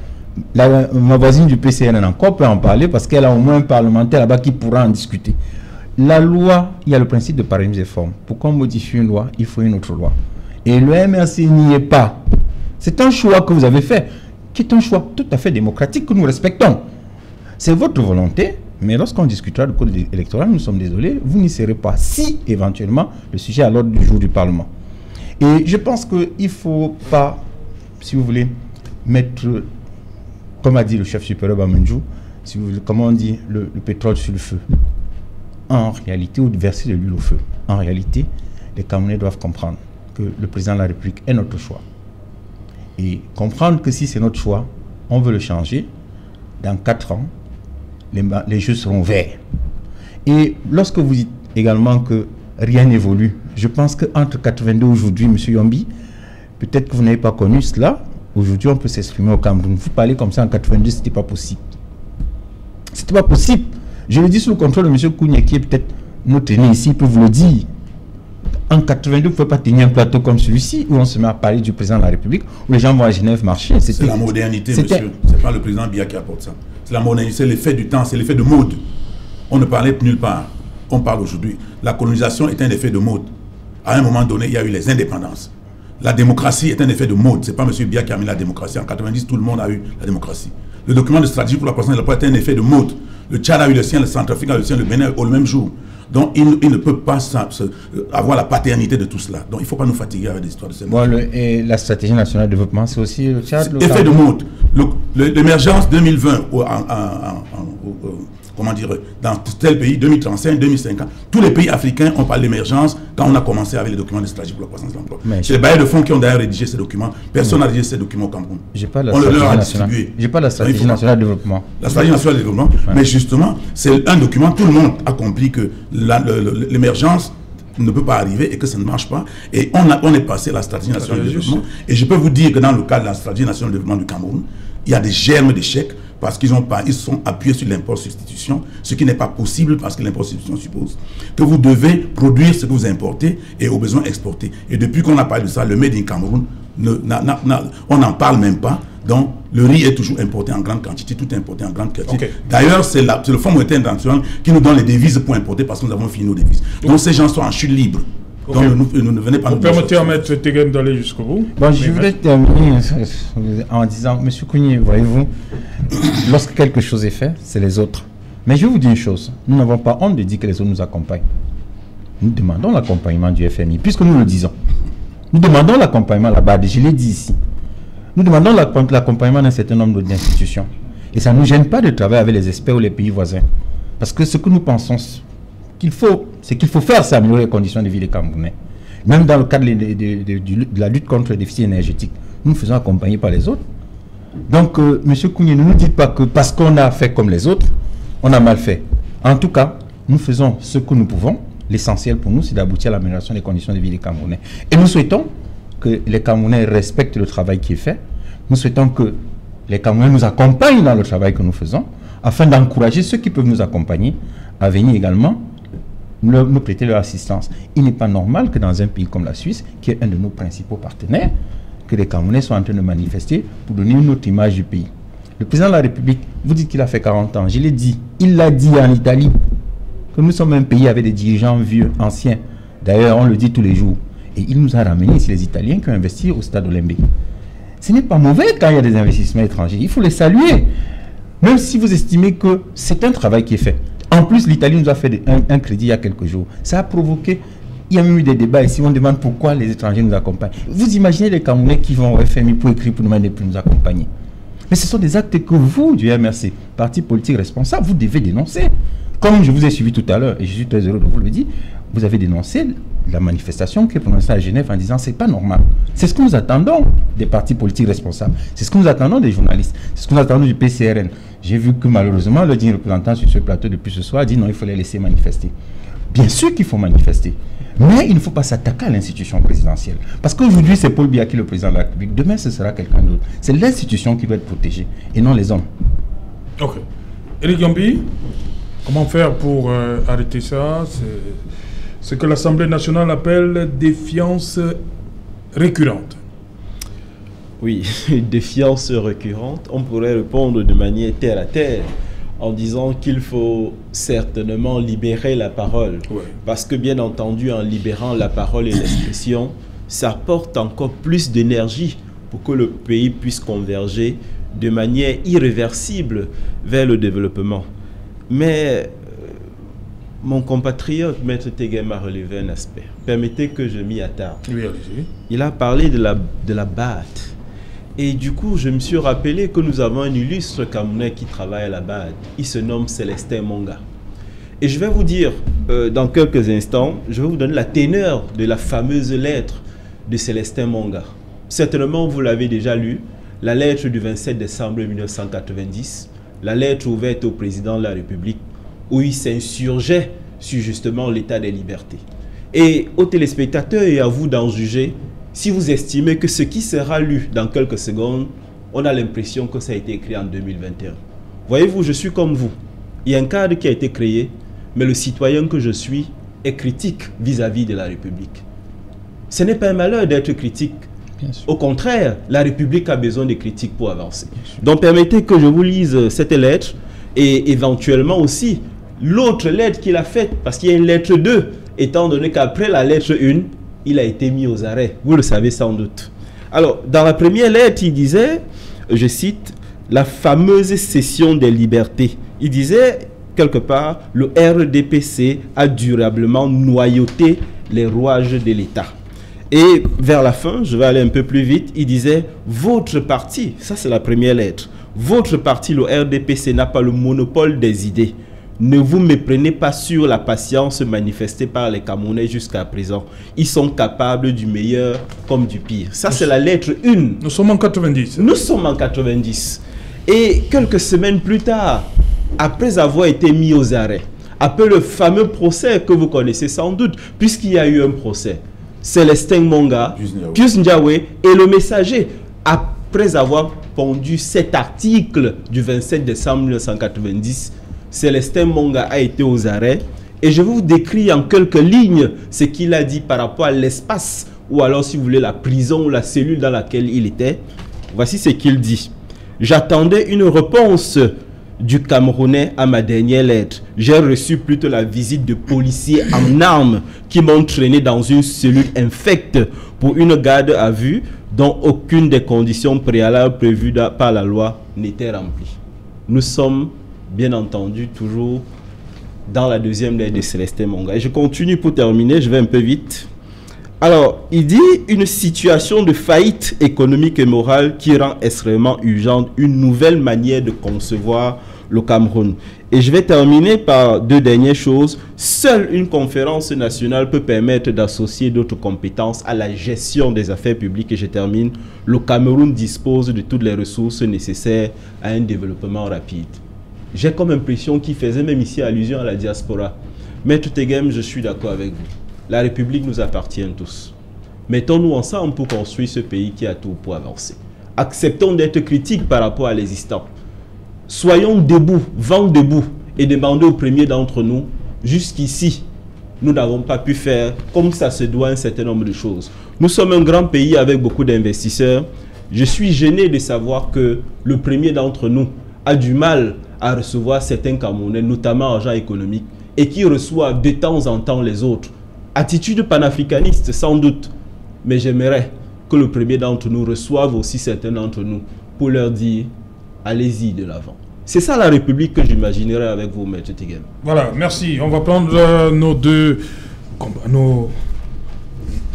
La, ma voisine du P C N encore peut en parler parce qu'elle a au moins un parlementaire là-bas qui pourra en discuter. La loi, il y a le principe de parallélisme des formes. Pour qu'on modifie une loi, il faut une autre loi. Et le M R C n'y est pas. C'est un choix que vous avez fait, qui est un choix tout à fait démocratique que nous respectons. C'est votre volonté. Mais lorsqu'on discutera du code électoral, nous sommes désolés, vous n'y serez pas si, éventuellement, le sujet est à l'ordre du jour du Parlement. Et je pense qu'il ne faut pas, si vous voulez, mettre, comme a dit le chef supérieur Bamandjou, si vous voulez, comment on dit, le, le pétrole sur le feu. En réalité, ou de verser de l'huile au feu. En réalité, les Camerounais doivent comprendre que le président de la République est notre choix. Et comprendre que si c'est notre choix, on veut le changer, dans quatre ans, Les, les jeux seront verts. Et lorsque vous dites également que rien n'évolue, je pense qu'entre quatre-vingt-deux aujourd'hui, M. Yombi, peut-être que vous n'avez pas connu cela, aujourd'hui on peut s'exprimer au Cameroun. Vous parlez comme ça en quatre-vingt-deux, ce n'était pas possible. Ce n'était pas possible. Je le dis sous le contrôle de M. Kounié, qui est peut-être notre aîné ici, il peut vous le dire. En quatre-vingt-deux, vous ne pouvez pas tenir un plateau comme celui-ci, où on se met à parler du président de la République, où les gens vont à Genève marcher. C'est la modernité, monsieur. Ce n'est pas le président Biya qui apporte ça. C'est la modernité, c'est l'effet du temps, c'est l'effet de mode. On ne parlait nulle part. On parle aujourd'hui. La colonisation est un effet de mode. À un moment donné, il y a eu les indépendances. La démocratie est un effet de mode. Ce n'est pas M. Biya qui a mis la démocratie. En quatre-vingt-dix, tout le monde a eu la démocratie. Le document de stratégie pour la croissance de l'emploi est un effet de mode. Le Tchad a eu le sien, le Centrafrique a eu le sien, le Bénin au même jour. Donc, il, il ne peut pas ça, ça, avoir la paternité de tout cela. Donc, il ne faut pas nous fatiguer avec l'histoire de ces bon, le, Et la stratégie nationale de développement, c'est aussi le Tchad. Le effet de mode. L'émergence deux mille vingt, en, en, en, en, comment dire, dans tel pays, deux mille trente-cinq, deux mille cinquante, tous les pays africains ont parlé d'émergence quand on a commencé avec les documents de stratégie pour la croissance de l'emploi. C'est les bailleurs de fonds qui ont d'ailleurs rédigé ces documents. Personne n'a rédigé ces documents au Cameroun. Pas la on le leur a distribué. J'ai pas la stratégie nationale de développement. La stratégie nationale de développement. Ouais. Mais justement, c'est un document, tout le monde a compris que l'émergence ne peut pas arriver et que ça ne marche pas. Et on, a, on est passé à la stratégie nationale de développement. Et je peux vous dire que dans le cadre de la stratégie nationale de développement du Cameroun, il y a des germes d'échecs parce qu'ils ont pas, ils sont appuyés sur l'import substitution, ce qui n'est pas possible parce que l'import substitution suppose que vous devez produire ce que vous importez et au besoin exporter. Et depuis qu'on a parlé de ça, le Made in Cameroun, ne, na, na, na, on n'en parle même pas. Donc, le riz est toujours importé en grande quantité, tout est importé en grande quantité. Okay. D'ailleurs, c'est le Fonds monétaire international qui nous donne les devises pour importer parce que nous avons fini nos devises. Donc, Donc ces gens sont en chute libre. Okay. Donc, nous, nous ne venez pas vous nous permettez à mettre Tegen d'aller jusqu'au bout. Bon, je voudrais terminer en disant, M. Kounié, voyez-vous, lorsque quelque chose est fait, c'est les autres. Mais je vais vous dire une chose, nous n'avons pas honte de dire que les autres nous accompagnent. Nous demandons l'accompagnement du F M I, puisque nous le disons. Nous demandons l'accompagnement là-bas, je l'ai dit ici. Nous demandons l'accompagnement d'un certain nombre d'institutions. Et ça ne nous gêne pas de travailler avec les experts ou les pays voisins. Parce que ce que nous pensons qu'il faut, c'est qu'il faut faire, c'est améliorer les conditions de vie des Camerounais. Même dans le cadre de, de, de, de, de la lutte contre le déficit énergétique, nous nous faisons accompagner par les autres. Donc, euh, M. Kounié, ne nous dites pas que parce qu'on a fait comme les autres, on a mal fait. En tout cas, nous faisons ce que nous pouvons. L'essentiel pour nous, c'est d'aboutir à l'amélioration des conditions de vie des Camerounais. Et nous souhaitons que les Camerounais respectent le travail qui est fait. Nous souhaitons que les Camerounais nous accompagnent dans le travail que nous faisons, afin d'encourager ceux qui peuvent nous accompagner à venir également nous, nous prêter leur assistance. Il n'est pas normal que dans un pays comme la Suisse, qui est un de nos principaux partenaires, que les Camerounais soient en train de manifester pour donner une autre image du pays. Le président de la République, vous dites qu'il a fait quarante ans, je l'ai dit, il l'a dit en Italie, que nous sommes un pays avec des dirigeants vieux, anciens. D'ailleurs, on le dit tous les jours. Et il nous a ramené ici les Italiens qui ont investi au Stade Olembe. Ce n'est pas mauvais quand il y a des investissements étrangers. Il faut les saluer. Même si vous estimez que c'est un travail qui est fait. En plus, l'Italie nous a fait un, un crédit il y a quelques jours. Ça a provoqué Il y a même eu des débats ici, on demande pourquoi les étrangers nous accompagnent. Vous imaginez les Camerounais qui vont au F M I pour écrire, pour nous demander de nous accompagner. Mais ce sont des actes que vous, du M R C, parti politique responsable, vous devez dénoncer. Comme je vous ai suivi tout à l'heure, et je suis très heureux de vous le dire, vous avez dénoncé la manifestation qui est prononcée à Genève en disant c'est pas normal. C'est ce que nous attendons des partis politiques responsables. C'est ce que nous attendons des journalistes. C'est ce que nous attendons du P C R N. J'ai vu que malheureusement, le digne représentant sur ce plateau depuis ce soir dit non, il faut les laisser manifester. Bien sûr qu'il faut manifester. Mais il ne faut pas s'attaquer à l'institution présidentielle. Parce qu'aujourd'hui, c'est Paul Biya qui est le président de la République. Demain, ce sera quelqu'un d'autre. C'est l'institution qui doit être protégée et non les hommes. Ok. Éric Gambi, comment faire pour euh, arrêter ça? C'est ce que l'Assemblée nationale appelle défiance récurrente. Oui, défiance récurrente. On pourrait répondre de manière terre à terre en disant qu'il faut certainement libérer la parole. Ouais. Parce que bien entendu, en libérant la parole et l'expression, ça apporte encore plus d'énergie pour que le pays puisse converger de manière irréversible vers le développement. Mais euh, mon compatriote, Maître Tegem, a relevé un aspect. Permettez que je m'y attarde. Oui, allez-y. Il a parlé de la, de la B A D. Et du coup, je me suis rappelé que nous avons un illustre Camerounais qui travaille à la B A D. Il se nomme Célestin Monga. Et je vais vous dire, euh, dans quelques instants, je vais vous donner la teneur de la fameuse lettre de Célestin Monga. Certainement, vous l'avez déjà lu, la lettre du vingt-sept décembre mille neuf cent quatre-vingt-dix, la lettre ouverte au président de la République, où il s'insurgeait sur justement l'état des libertés. Et aux téléspectateurs et à vous d'en juger, si vous estimez que ce qui sera lu dans quelques secondes, on a l'impression que ça a été écrit en deux mille vingt et un. Voyez-vous, je suis comme vous. Il y a un cadre qui a été créé, mais le citoyen que je suis est critique vis-à-vis de la République. Ce n'est pas un malheur d'être critique. Au contraire, la République a besoin de critiques pour avancer. Donc permettez que je vous lise cette lettre et éventuellement aussi l'autre lettre qu'il a faite, parce qu'il y a une lettre deux, étant donné qu'après la lettre un, il a été mis aux arrêts. Vous le savez sans doute. Alors, dans la première lettre, il disait, je cite, la fameuse cession des libertés. Il disait, quelque part, le R D P C a durablement noyauté les rouages de l'État. Et vers la fin, je vais aller un peu plus vite, il disait, votre parti, ça c'est la première lettre, votre parti, le R D P C, n'a pas le monopole des idées. Ne vous méprenez pas sur la patience manifestée par les Camerounais jusqu'à présent. Ils sont capables du meilleur comme du pire. Ça, c'est la lettre un. Nous sommes en quatre-vingt-dix. Nous sommes en quatre-vingt-dix. Et quelques semaines plus tard, après avoir été mis aux arrêts, après le fameux procès que vous connaissez sans doute, puisqu'il y a eu un procès, Célestin Monga, Pius Ndiaye et le Messager, après avoir pondu cet article du vingt-sept décembre mille neuf cent quatre-vingt-dix, Célestin Monga a été aux arrêts et je vais vous décrire en quelques lignes ce qu'il a dit par rapport à l'espace ou alors si vous voulez la prison ou la cellule dans laquelle il était. Voici ce qu'il dit. J'attendais une réponse du Camerounais à ma dernière lettre. J'ai reçu plutôt la visite de policiers en armes qui m'ont traîné dans une cellule infecte pour une garde à vue dont aucune des conditions préalables prévues par la loi n'était remplie. Nous sommes bien entendu toujours dans la deuxième lettre de Célestin Monga. Et je continue pour terminer, je vais un peu vite. Alors, il dit une situation de faillite économique et morale qui rend extrêmement urgente une nouvelle manière de concevoir le Cameroun. Et je vais terminer par deux dernières choses. Seule une conférence nationale peut permettre d'associer d'autres compétences à la gestion des affaires publiques. Et je termine. Le Cameroun dispose de toutes les ressources nécessaires à un développement rapide. J'ai comme impression qu'il faisait même ici allusion à la diaspora. Maître Tegem, je suis d'accord avec vous. La République nous appartient tous. Mettons-nous ensemble pour construire ce pays qui a tout pour avancer. Acceptons d'être critiques par rapport à l'existant. Soyons debout, vent debout et demandons au premier d'entre nous, jusqu'ici, nous n'avons pas pu faire comme ça se doit un certain nombre de choses. Nous sommes un grand pays avec beaucoup d'investisseurs. Je suis gêné de savoir que le premier d'entre nous a du mal à recevoir certains Camerounais, notamment argent économique, et qui reçoivent de temps en temps les autres. Attitude panafricaniste, sans doute, mais j'aimerais que le premier d'entre nous reçoive aussi certains d'entre nous pour leur dire, allez-y de l'avant. C'est ça la République que j'imaginerais avec vous, Maître Tegem. Voilà, merci. On va prendre euh, nos deux, nos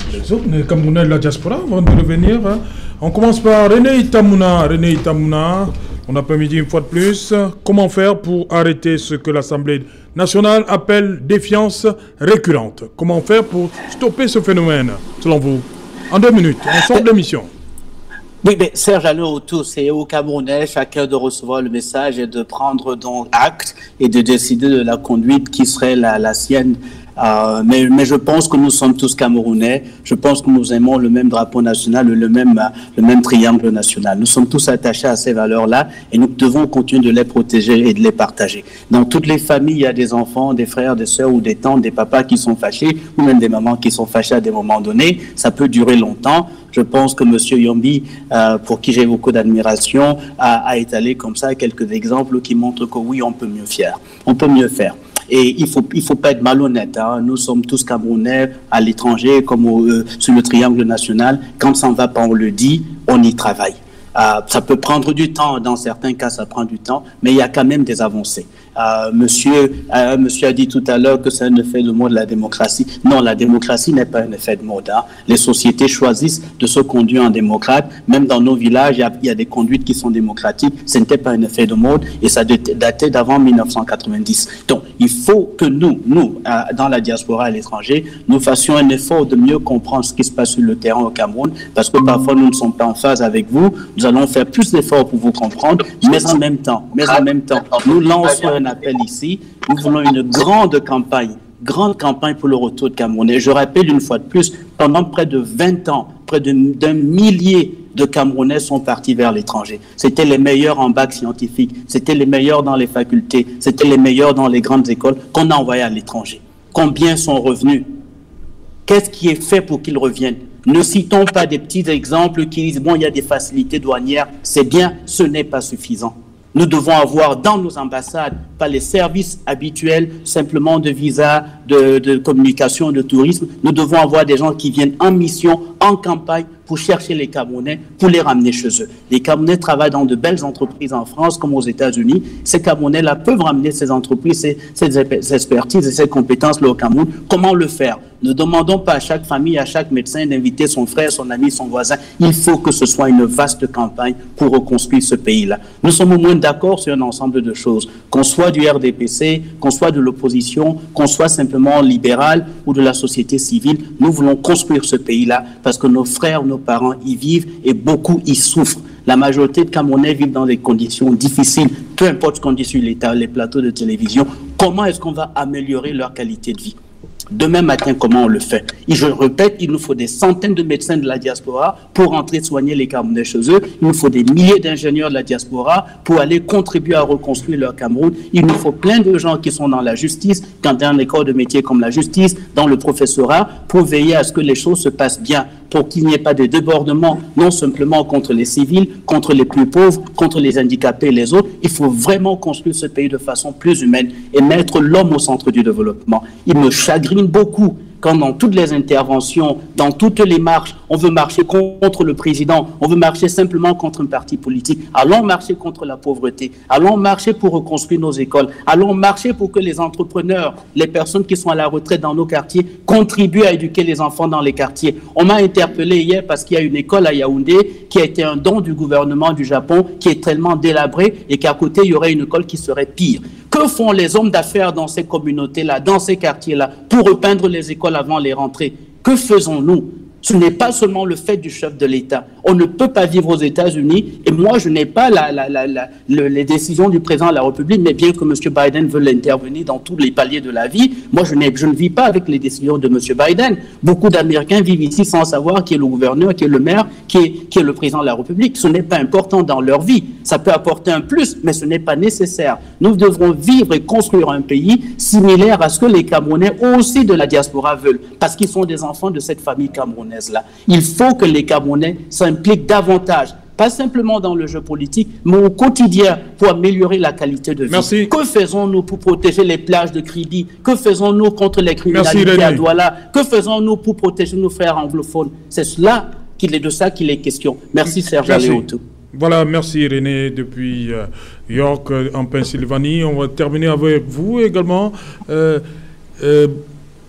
les autres, les Camerounais de la diaspora, avant de revenir. Hein. On commence par René Itamouna. René Itamouna, on après-midi une fois de plus. Comment faire pour arrêter ce que l'Assemblée nationale appelle défiance récurrente? Comment faire pour stopper ce phénomène, selon vous? En deux minutes, on sort de l'émission. Oui, mais Serge Alain Autou, c'est au Camerounais, chacun de recevoir le message et de prendre donc acte et de décider de la conduite qui serait la, la sienne. Euh, mais, mais je pense que nous sommes tous Camerounais. Je pense que nous aimons le même drapeau national, le même, le même triangle national. Nous sommes tous attachés à ces valeurs-là et nous devons continuer de les protéger et de les partager. Dans toutes les familles, il y a des enfants, des frères, des sœurs ou des tantes, des papas qui sont fâchés ou même des mamans qui sont fâchées à des moments donnés. Ça peut durer longtemps. Je pense que M. Yombi, euh, pour qui j'ai beaucoup d'admiration, a, a étalé comme ça quelques exemples qui montrent que oui, on peut mieux faire. On peut mieux faire. Et il ne faut, il faut pas être malhonnête. Hein. Nous sommes tous Camerounais à l'étranger, comme au, euh, sur le triangle national. Quand ça ne va pas, on le dit, on y travaille. Euh, ça peut prendre du temps, dans certains cas ça prend du temps, mais il y a quand même des avancées. Euh, monsieur, euh, monsieur a dit tout à l'heure que c'est un effet de mode, la démocratie. Non, la démocratie n'est pas un effet de mode. Hein. Les sociétés choisissent de se conduire en démocrate. Même dans nos villages, il y a, il y a des conduites qui sont démocratiques. Ce n'était pas un effet de mode et ça datait d'avant mille neuf cent quatre-vingt-dix. Donc, il faut que nous, nous, euh, dans la diaspora à l'étranger, nous fassions un effort de mieux comprendre ce qui se passe sur le terrain au Cameroun, parce que parfois nous ne sommes pas en phase avec vous. Nous allons faire plus d'efforts pour vous comprendre, mais en même temps, mais en même temps, nous lançons un appel ici. Nous voulons une grande campagne, grande campagne pour le retour de Camerounais. Je rappelle une fois de plus, pendant près de vingt ans, près d'un millier de Camerounais sont partis vers l'étranger. C'était les meilleurs en bac scientifique, c'était les meilleurs dans les facultés, c'était les meilleurs dans les grandes écoles qu'on a envoyés à l'étranger. Combien sont revenus? Qu'est-ce qui est fait pour qu'ils reviennent? Ne citons pas des petits exemples qui disent, bon, il y a des facilités douanières, c'est bien, ce n'est pas suffisant. Nous devons avoir dans nos ambassades, pas les services habituels, simplement de visa, de, de communication, de tourisme. Nous devons avoir des gens qui viennent en mission, en campagne, pour chercher les Camerounais, pour les ramener chez eux. Les Camerounais travaillent dans de belles entreprises en France comme aux États-Unis. Ces Camerounais-là peuvent ramener ces entreprises, ces, ces expertises et ces compétences là au Cameroun. Comment le faire? Ne demandons pas à chaque famille, à chaque médecin d'inviter son frère, son ami, son voisin. Il faut que ce soit une vaste campagne pour reconstruire ce pays-là. Nous sommes au moins d'accord sur un ensemble de choses. Qu'on soit du R D P C, qu'on soit de l'opposition, qu'on soit simplement libéral ou de la société civile, nous voulons construire ce pays-là parce que nos frères, nos parents y vivent et beaucoup y souffrent. La majorité de Camerounais vivent dans des conditions difficiles, peu importe ce qu'on dit sur l'État, les plateaux de télévision. Comment est-ce qu'on va améliorer leur qualité de vie? Demain matin, comment on le fait? Et je répète, il nous faut des centaines de médecins de la diaspora pour entrer soigner les Camerounais chez eux. Il nous faut des milliers d'ingénieurs de la diaspora pour aller contribuer à reconstruire leur Cameroun. Il nous faut plein de gens qui sont dans la justice, dans les corps de métier comme la justice, dans le professorat, pour veiller à ce que les choses se passent bien, pour qu'il n'y ait pas de débordement, non simplement contre les civils, contre les plus pauvres, contre les handicapés et les autres. Il faut vraiment construire ce pays de façon plus humaine et mettre l'homme au centre du développement. Il me chagrine beaucoup quand dans toutes les interventions, dans toutes les marches, on veut marcher contre le président, on veut marcher simplement contre un parti politique. Allons marcher contre la pauvreté, allons marcher pour reconstruire nos écoles, allons marcher pour que les entrepreneurs, les personnes qui sont à la retraite dans nos quartiers, contribuent à éduquer les enfants dans les quartiers. On m'a interpellé hier parce qu'il y a une école à Yaoundé qui a été un don du gouvernement du Japon, qui est tellement délabrée et qu'à côté, il y aurait une école qui serait pire. Que font les hommes d'affaires dans ces communautés-là, dans ces quartiers-là, pour repeindre les écoles avant les rentrées? Que faisons-nous? Ce n'est pas seulement le fait du chef de l'État. On ne peut pas vivre aux États-Unis, et moi je n'ai pas la, la, la, la, le, les décisions du président de la République, mais bien que M. Biden veuille intervenir dans tous les paliers de la vie, moi je, je ne vis pas avec les décisions de M. Biden. Beaucoup d'Américains vivent ici sans savoir qui est le gouverneur, qui est le maire, qui est, qui est le président de la République. Ce n'est pas important dans leur vie. Ça peut apporter un plus, mais ce n'est pas nécessaire. Nous devrons vivre et construire un pays similaire à ce que les Camerounais aussi de la diaspora veulent, parce qu'ils sont des enfants de cette famille camerounaise. Là. Il faut que les Camerounais s'impliquent davantage, pas simplement dans le jeu politique, mais au quotidien pour améliorer la qualité de vie. Merci. Que faisons-nous pour protéger les plages de Kribi? Que faisons-nous contre les criminalités à Douala? Que faisons-nous pour protéger nos frères anglophones? C'est cela qu'il est de ça qu'il est question. Merci Serge Aléoto. Voilà, merci René depuis euh, York, euh, en Pennsylvanie. On va terminer avec vous également. Euh, euh,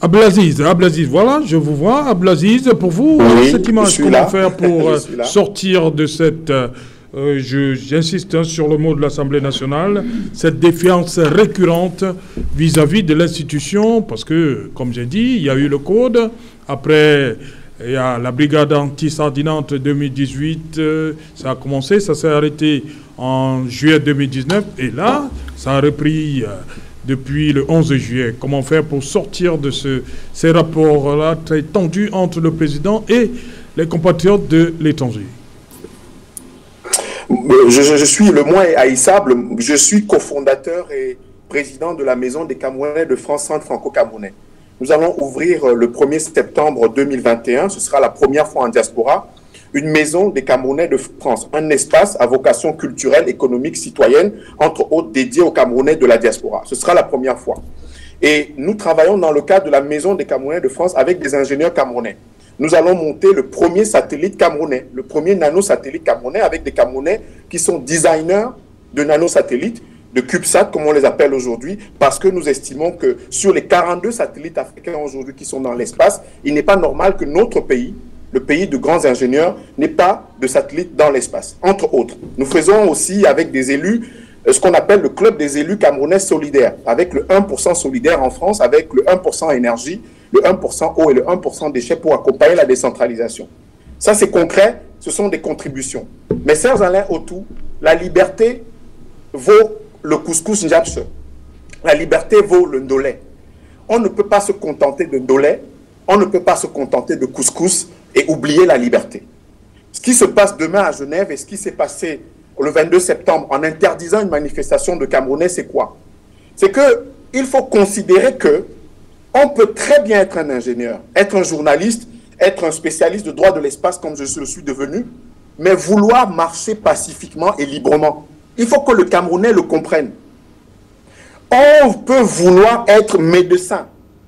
Ablaziz, Ablaziz, voilà, je vous vois. Ablaziz, pour vous, oui, cette image, comment là. faire pour euh, sortir de cette, euh, j'insiste hein, sur le mot de l'Assemblée nationale, cette défiance récurrente vis-à-vis de l'institution, parce que, comme j'ai dit, il y a eu le code, après, il y a la brigade anti-sardinante deux mille dix-huit, euh, ça a commencé, ça s'est arrêté en juillet deux mille dix-neuf, et là, ça a repris... Euh, depuis le onze juillet. Comment faire pour sortir de ce, ces rapports-là très tendus entre le président et les compatriotes de l'étranger? je, je suis le moins haïssable. Je suis cofondateur et président de la Maison des Camerounais de France Centre Franco-Camerounais. Nous allons ouvrir le premier septembre deux mille vingt et un, ce sera la première fois en diaspora, une maison des Camerounais de France, un espace à vocation culturelle, économique, citoyenne, entre autres dédié aux Camerounais de la diaspora. Ce sera la première fois. Et nous travaillons dans le cadre de la maison des Camerounais de France avec des ingénieurs camerounais. Nous allons monter le premier satellite camerounais, le premier nanosatellite camerounais avec des Camerounais qui sont designers de nanosatellites, de CubeSat, comme on les appelle aujourd'hui, parce que nous estimons que sur les quarante-deux satellites africains aujourd'hui qui sont dans l'espace, il n'est pas normal que notre pays, le pays de grands ingénieurs, n'ait pas de satellites dans l'espace, entre autres. Nous faisons aussi avec des élus ce qu'on appelle le club des élus camerounais solidaires, avec le un pour cent solidaire en France, avec le un pour cent énergie, le un pour cent eau et le un pour cent déchets pour accompagner la décentralisation. Ça, c'est concret, ce sont des contributions. Mais, Serge Alain Autou, la liberté vaut le couscous njapche. La liberté vaut le ndolé. On ne peut pas se contenter de ndolé, on ne peut pas se contenter de couscous et oublier la liberté. Ce qui se passe demain à Genève et ce qui s'est passé le vingt-deux septembre en interdisant une manifestation de Camerounais, c'est quoi? C'est qu'il faut considérer que on peut très bien être un ingénieur, être un journaliste, être un spécialiste de droit de l'espace comme je le suis devenu, mais vouloir marcher pacifiquement et librement. Il faut que le Camerounais le comprenne. On peut vouloir être médecin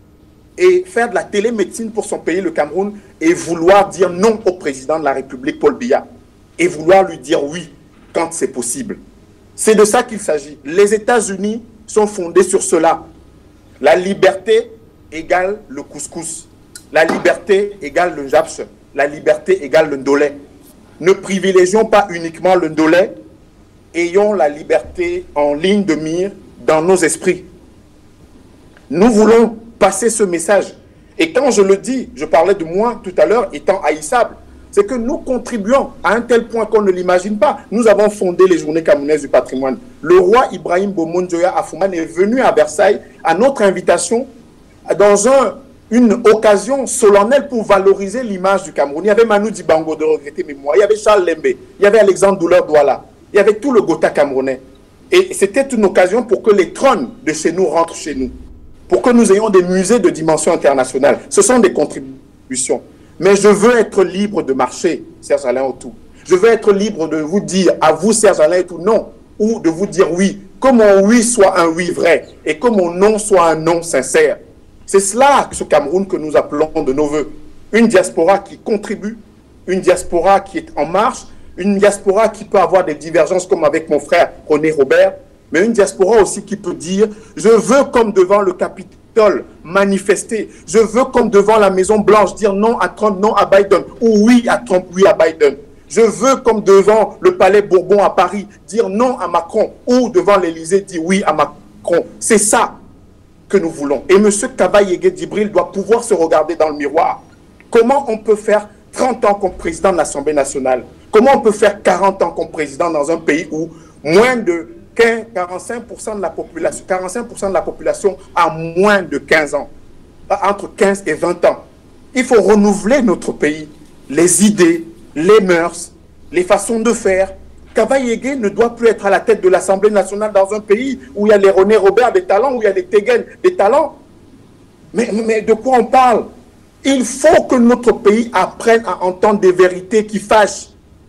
et faire de la télémédecine pour son pays, le Cameroun, et vouloir dire non au président de la République, Paul Biya, et vouloir lui dire oui quand c'est possible. C'est de ça qu'il s'agit. Les États-Unis sont fondés sur cela. La liberté égale le couscous. La liberté égale le njapche. La liberté égale le ndolé. Ne privilégions pas uniquement le ndolé, ayons la liberté en ligne de mire dans nos esprits. Nous voulons passer ce message. Et quand je le dis, je parlais de moi tout à l'heure étant haïssable, c'est que nous contribuons à un tel point qu'on ne l'imagine pas. Nous avons fondé les Journées camerounaises du patrimoine. Le roi Ibrahim Bomonjoya Afouman est venu à Versailles à notre invitation dans un, une occasion solennelle pour valoriser l'image du Cameroun. Il y avait Manu Dibango de regretter mémoire, il y avait Charles Lembe, il y avait Alexandre Douleur-Douala, il y avait tout le Gotha camerounais. Et c'était une occasion pour que les trônes de chez nous rentrent chez nous, pour que nous ayons des musées de dimension internationale. Ce sont des contributions. Mais je veux être libre de marcher, Serge Alain Autou. Je veux être libre de vous dire à vous, Serge Alain Autou, non, ou de vous dire oui. Que mon oui soit un oui vrai et que mon non soit un non sincère. C'est cela, ce Cameroun que nous appelons de nos voeux. Une diaspora qui contribue, une diaspora qui est en marche, une diaspora qui peut avoir des divergences comme avec mon frère René Robert, mais une diaspora aussi qui peut dire « Je veux comme devant le Capitole manifester, je veux comme devant la Maison Blanche dire non à Trump, non à Biden, ou oui à Trump, oui à Biden. Je veux comme devant le Palais Bourbon à Paris dire non à Macron, ou devant l'Élysée dire oui à Macron. » C'est ça que nous voulons. Et M. Kaba-Yégué Djibril doit pouvoir se regarder dans le miroir. Comment on peut faire trente ans comme président de l'Assemblée nationale? Comment on peut faire quarante ans comme président dans un pays où moins de quarante-cinq pour cent de la population, quarante-cinq pour cent de la population a moins de quinze ans, entre quinze et vingt ans? Il faut renouveler notre pays, les idées, les mœurs, les façons de faire. Kaba-Yégué ne doit plus être à la tête de l'Assemblée nationale dans un pays où il y a les René Robert des talents, où il y a les Tegen des talents. Mais, mais de quoi on parle? Il faut que notre pays apprenne à entendre des vérités qui fâchent.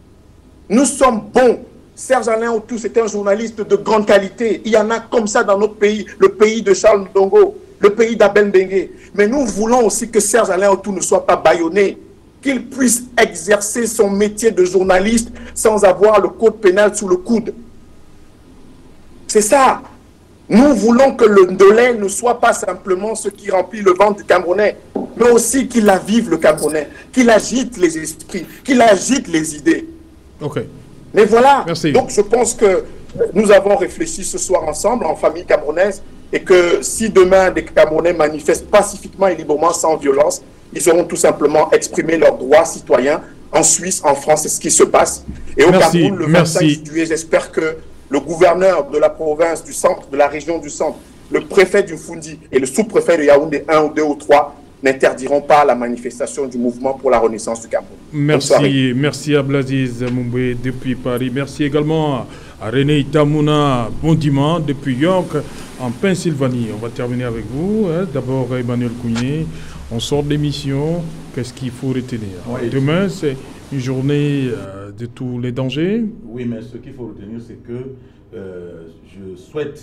Nous sommes bons. Serge Alain Autou, c'est un journaliste de grande qualité. Il y en a comme ça dans notre pays, le pays de Charles Ndongo, le pays d'Abel Bengue. Mais nous voulons aussi que Serge Alain Autou ne soit pas bâillonné, qu'il puisse exercer son métier de journaliste sans avoir le code pénal sous le coude. C'est ça. Nous voulons que le Ndolé ne soit pas simplement ce qui remplit le ventre du Camerounais, mais aussi qu'il avive le Camerounais, qu'il agite les esprits, qu'il agite les idées. Ok. Mais voilà. Merci. Donc je pense que nous avons réfléchi ce soir ensemble en famille camerounaise et que si demain des Camerounais manifestent pacifiquement et librement sans violence, ils auront tout simplement exprimé leurs droits citoyens. En Suisse, en France, c'est ce qui se passe. Et au Merci. Cameroun, le vingt-cinq juillet, j'espère que le gouverneur de la province du centre, de la région du centre, le préfet du Fundi et le sous-préfet de Yaoundé un ou deux ou trois n'interdiront pas la manifestation du mouvement pour la renaissance du Cameroun. Merci, merci à Blaziz Moumbé depuis Paris. Merci également à René Itamouna Bondiment depuis York en Pennsylvanie. On va terminer avec vous. Hein. D'abord Emmanuel Kounié. On sort de l'émission. Qu'est-ce qu'il faut retenir? Oui. Demain, c'est une journée euh, de tous les dangers. Oui, mais ce qu'il faut retenir, c'est que euh, je souhaite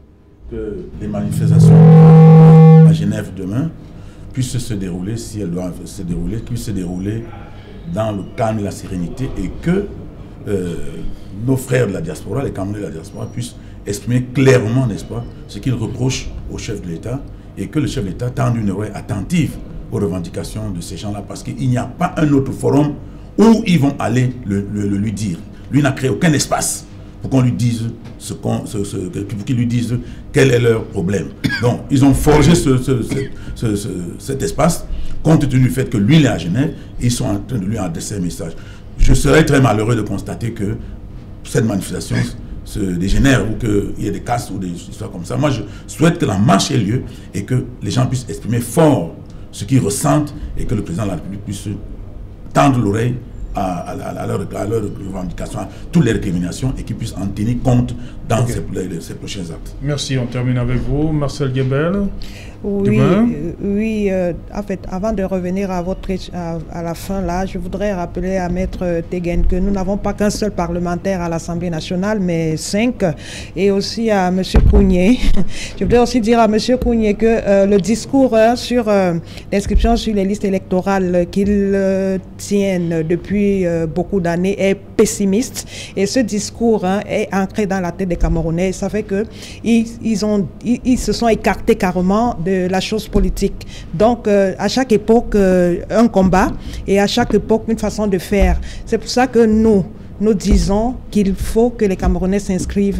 que les manifestations à Genève demain puissent se dérouler, si elles doivent se dérouler, puissent se dérouler dans le calme et la sérénité, et que euh, nos frères de la diaspora, les Camerounais de la diaspora, puissent exprimer clairement, n'est-ce pas, ce qu'ils reprochent au chef de l'État, et que le chef de l'État tende une oreille attentive aux revendications de ces gens-là, parce qu'il n'y a pas un autre forum où ils vont aller le, le, le lui dire. Lui n'a créé aucun espace pour qu'on lui dise ce qu'on, ce, ce, pour qu'ils lui disent quel est leur problème. Donc, ils ont forgé ce, ce, ce, ce, ce, cet espace, compte tenu du fait que lui, il est à Genève, et ils sont en train de lui adresser un message. Je serais très malheureux de constater que cette manifestation se dégénère, ou qu'il y ait des casses ou des histoires comme ça. Moi, je souhaite que la marche ait lieu et que les gens puissent exprimer fort ce qu'ils ressentent, et que le président de la République puisse tendre l'oreille à, à, à, à, leur, à leur revendication, à toutes les récriminations, et qu'ils puissent en tenir compte dans okay. ces, ces prochains actes. Merci, on termine avec vous. Marcel Guebel. Oui, euh, oui euh, en fait, avant de revenir à, votre, à, à la fin, là, je voudrais rappeler à Maître Tegen que nous n'avons pas qu'un seul parlementaire à l'Assemblée nationale, mais cinq, et aussi à M. Kounié. Je voudrais aussi dire à M. Kounié que euh, le discours euh, sur euh, l'inscription sur les listes électorales qu'il euh, tiennent depuis euh, beaucoup d'années est pessimiste, et ce discours hein, est ancré dans la tête des Camerounais. Ça fait que ils, ils, ont, ils, ils se sont écartés carrément de la chose politique. Donc, euh, à chaque époque, euh, un combat, et à chaque époque, une façon de faire. C'est pour ça que nous, nous disons qu'il faut que les Camerounais s'inscrivent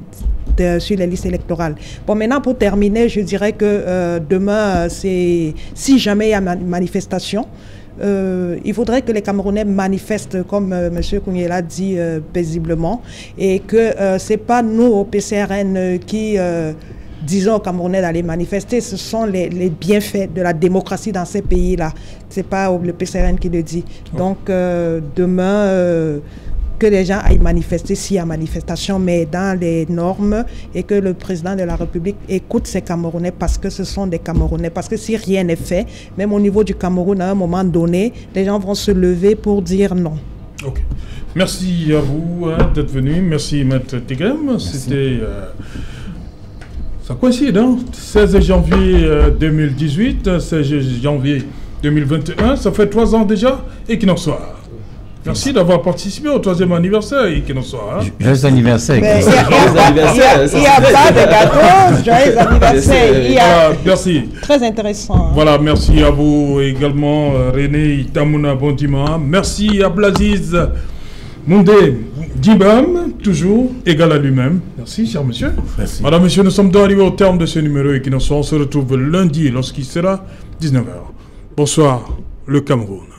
de, sur les listes électorales. Bon, maintenant, pour terminer, je dirais que euh, demain, c'est, si jamais il y a une manifestation, Euh, il faudrait que les Camerounais manifestent, comme euh, M. Kounié l'a dit, euh, paisiblement, et que euh, ce n'est pas nous, au P C R N, euh, qui euh, disons aux Camerounais d'aller manifester. Ce sont les, les bienfaits de la démocratie dans ces pays-là. Ce n'est pas le P C R N qui le dit. Donc, euh, demain... Euh, que les gens aillent manifester s'il y a manifestation, mais dans les normes, et que le président de la République écoute ces Camerounais, parce que ce sont des Camerounais. Parce que si rien n'est fait, même au niveau du Cameroun, à un moment donné, les gens vont se lever pour dire non. Ok. Merci à vous hein, d'être venu. Merci, Maître Tegen. C'était... Euh, ça coïncide, hein, seize janvier deux mille dix-huit, seize janvier deux mille vingt et un, ça fait trois ans déjà, et qu'il en soit. Merci d'avoir participé au troisième anniversaire, et qu'il en soit. Hein. Joyeux anniversaire. Il n'y a, a, a pas de gâteau. Joyeux anniversaire. Il y a... Voilà, merci. Très intéressant. Hein. Voilà, merci à vous également, René Itamouna Bondiment. Merci à Blaziz Moundé Djibam, toujours égal à lui-même. Merci, cher monsieur. Merci. Madame, monsieur, nous sommes arrivés au terme de ce numéro, et qu'il en soit. On se retrouve lundi lorsqu'il sera dix-neuf heures. Bonsoir, le Cameroun.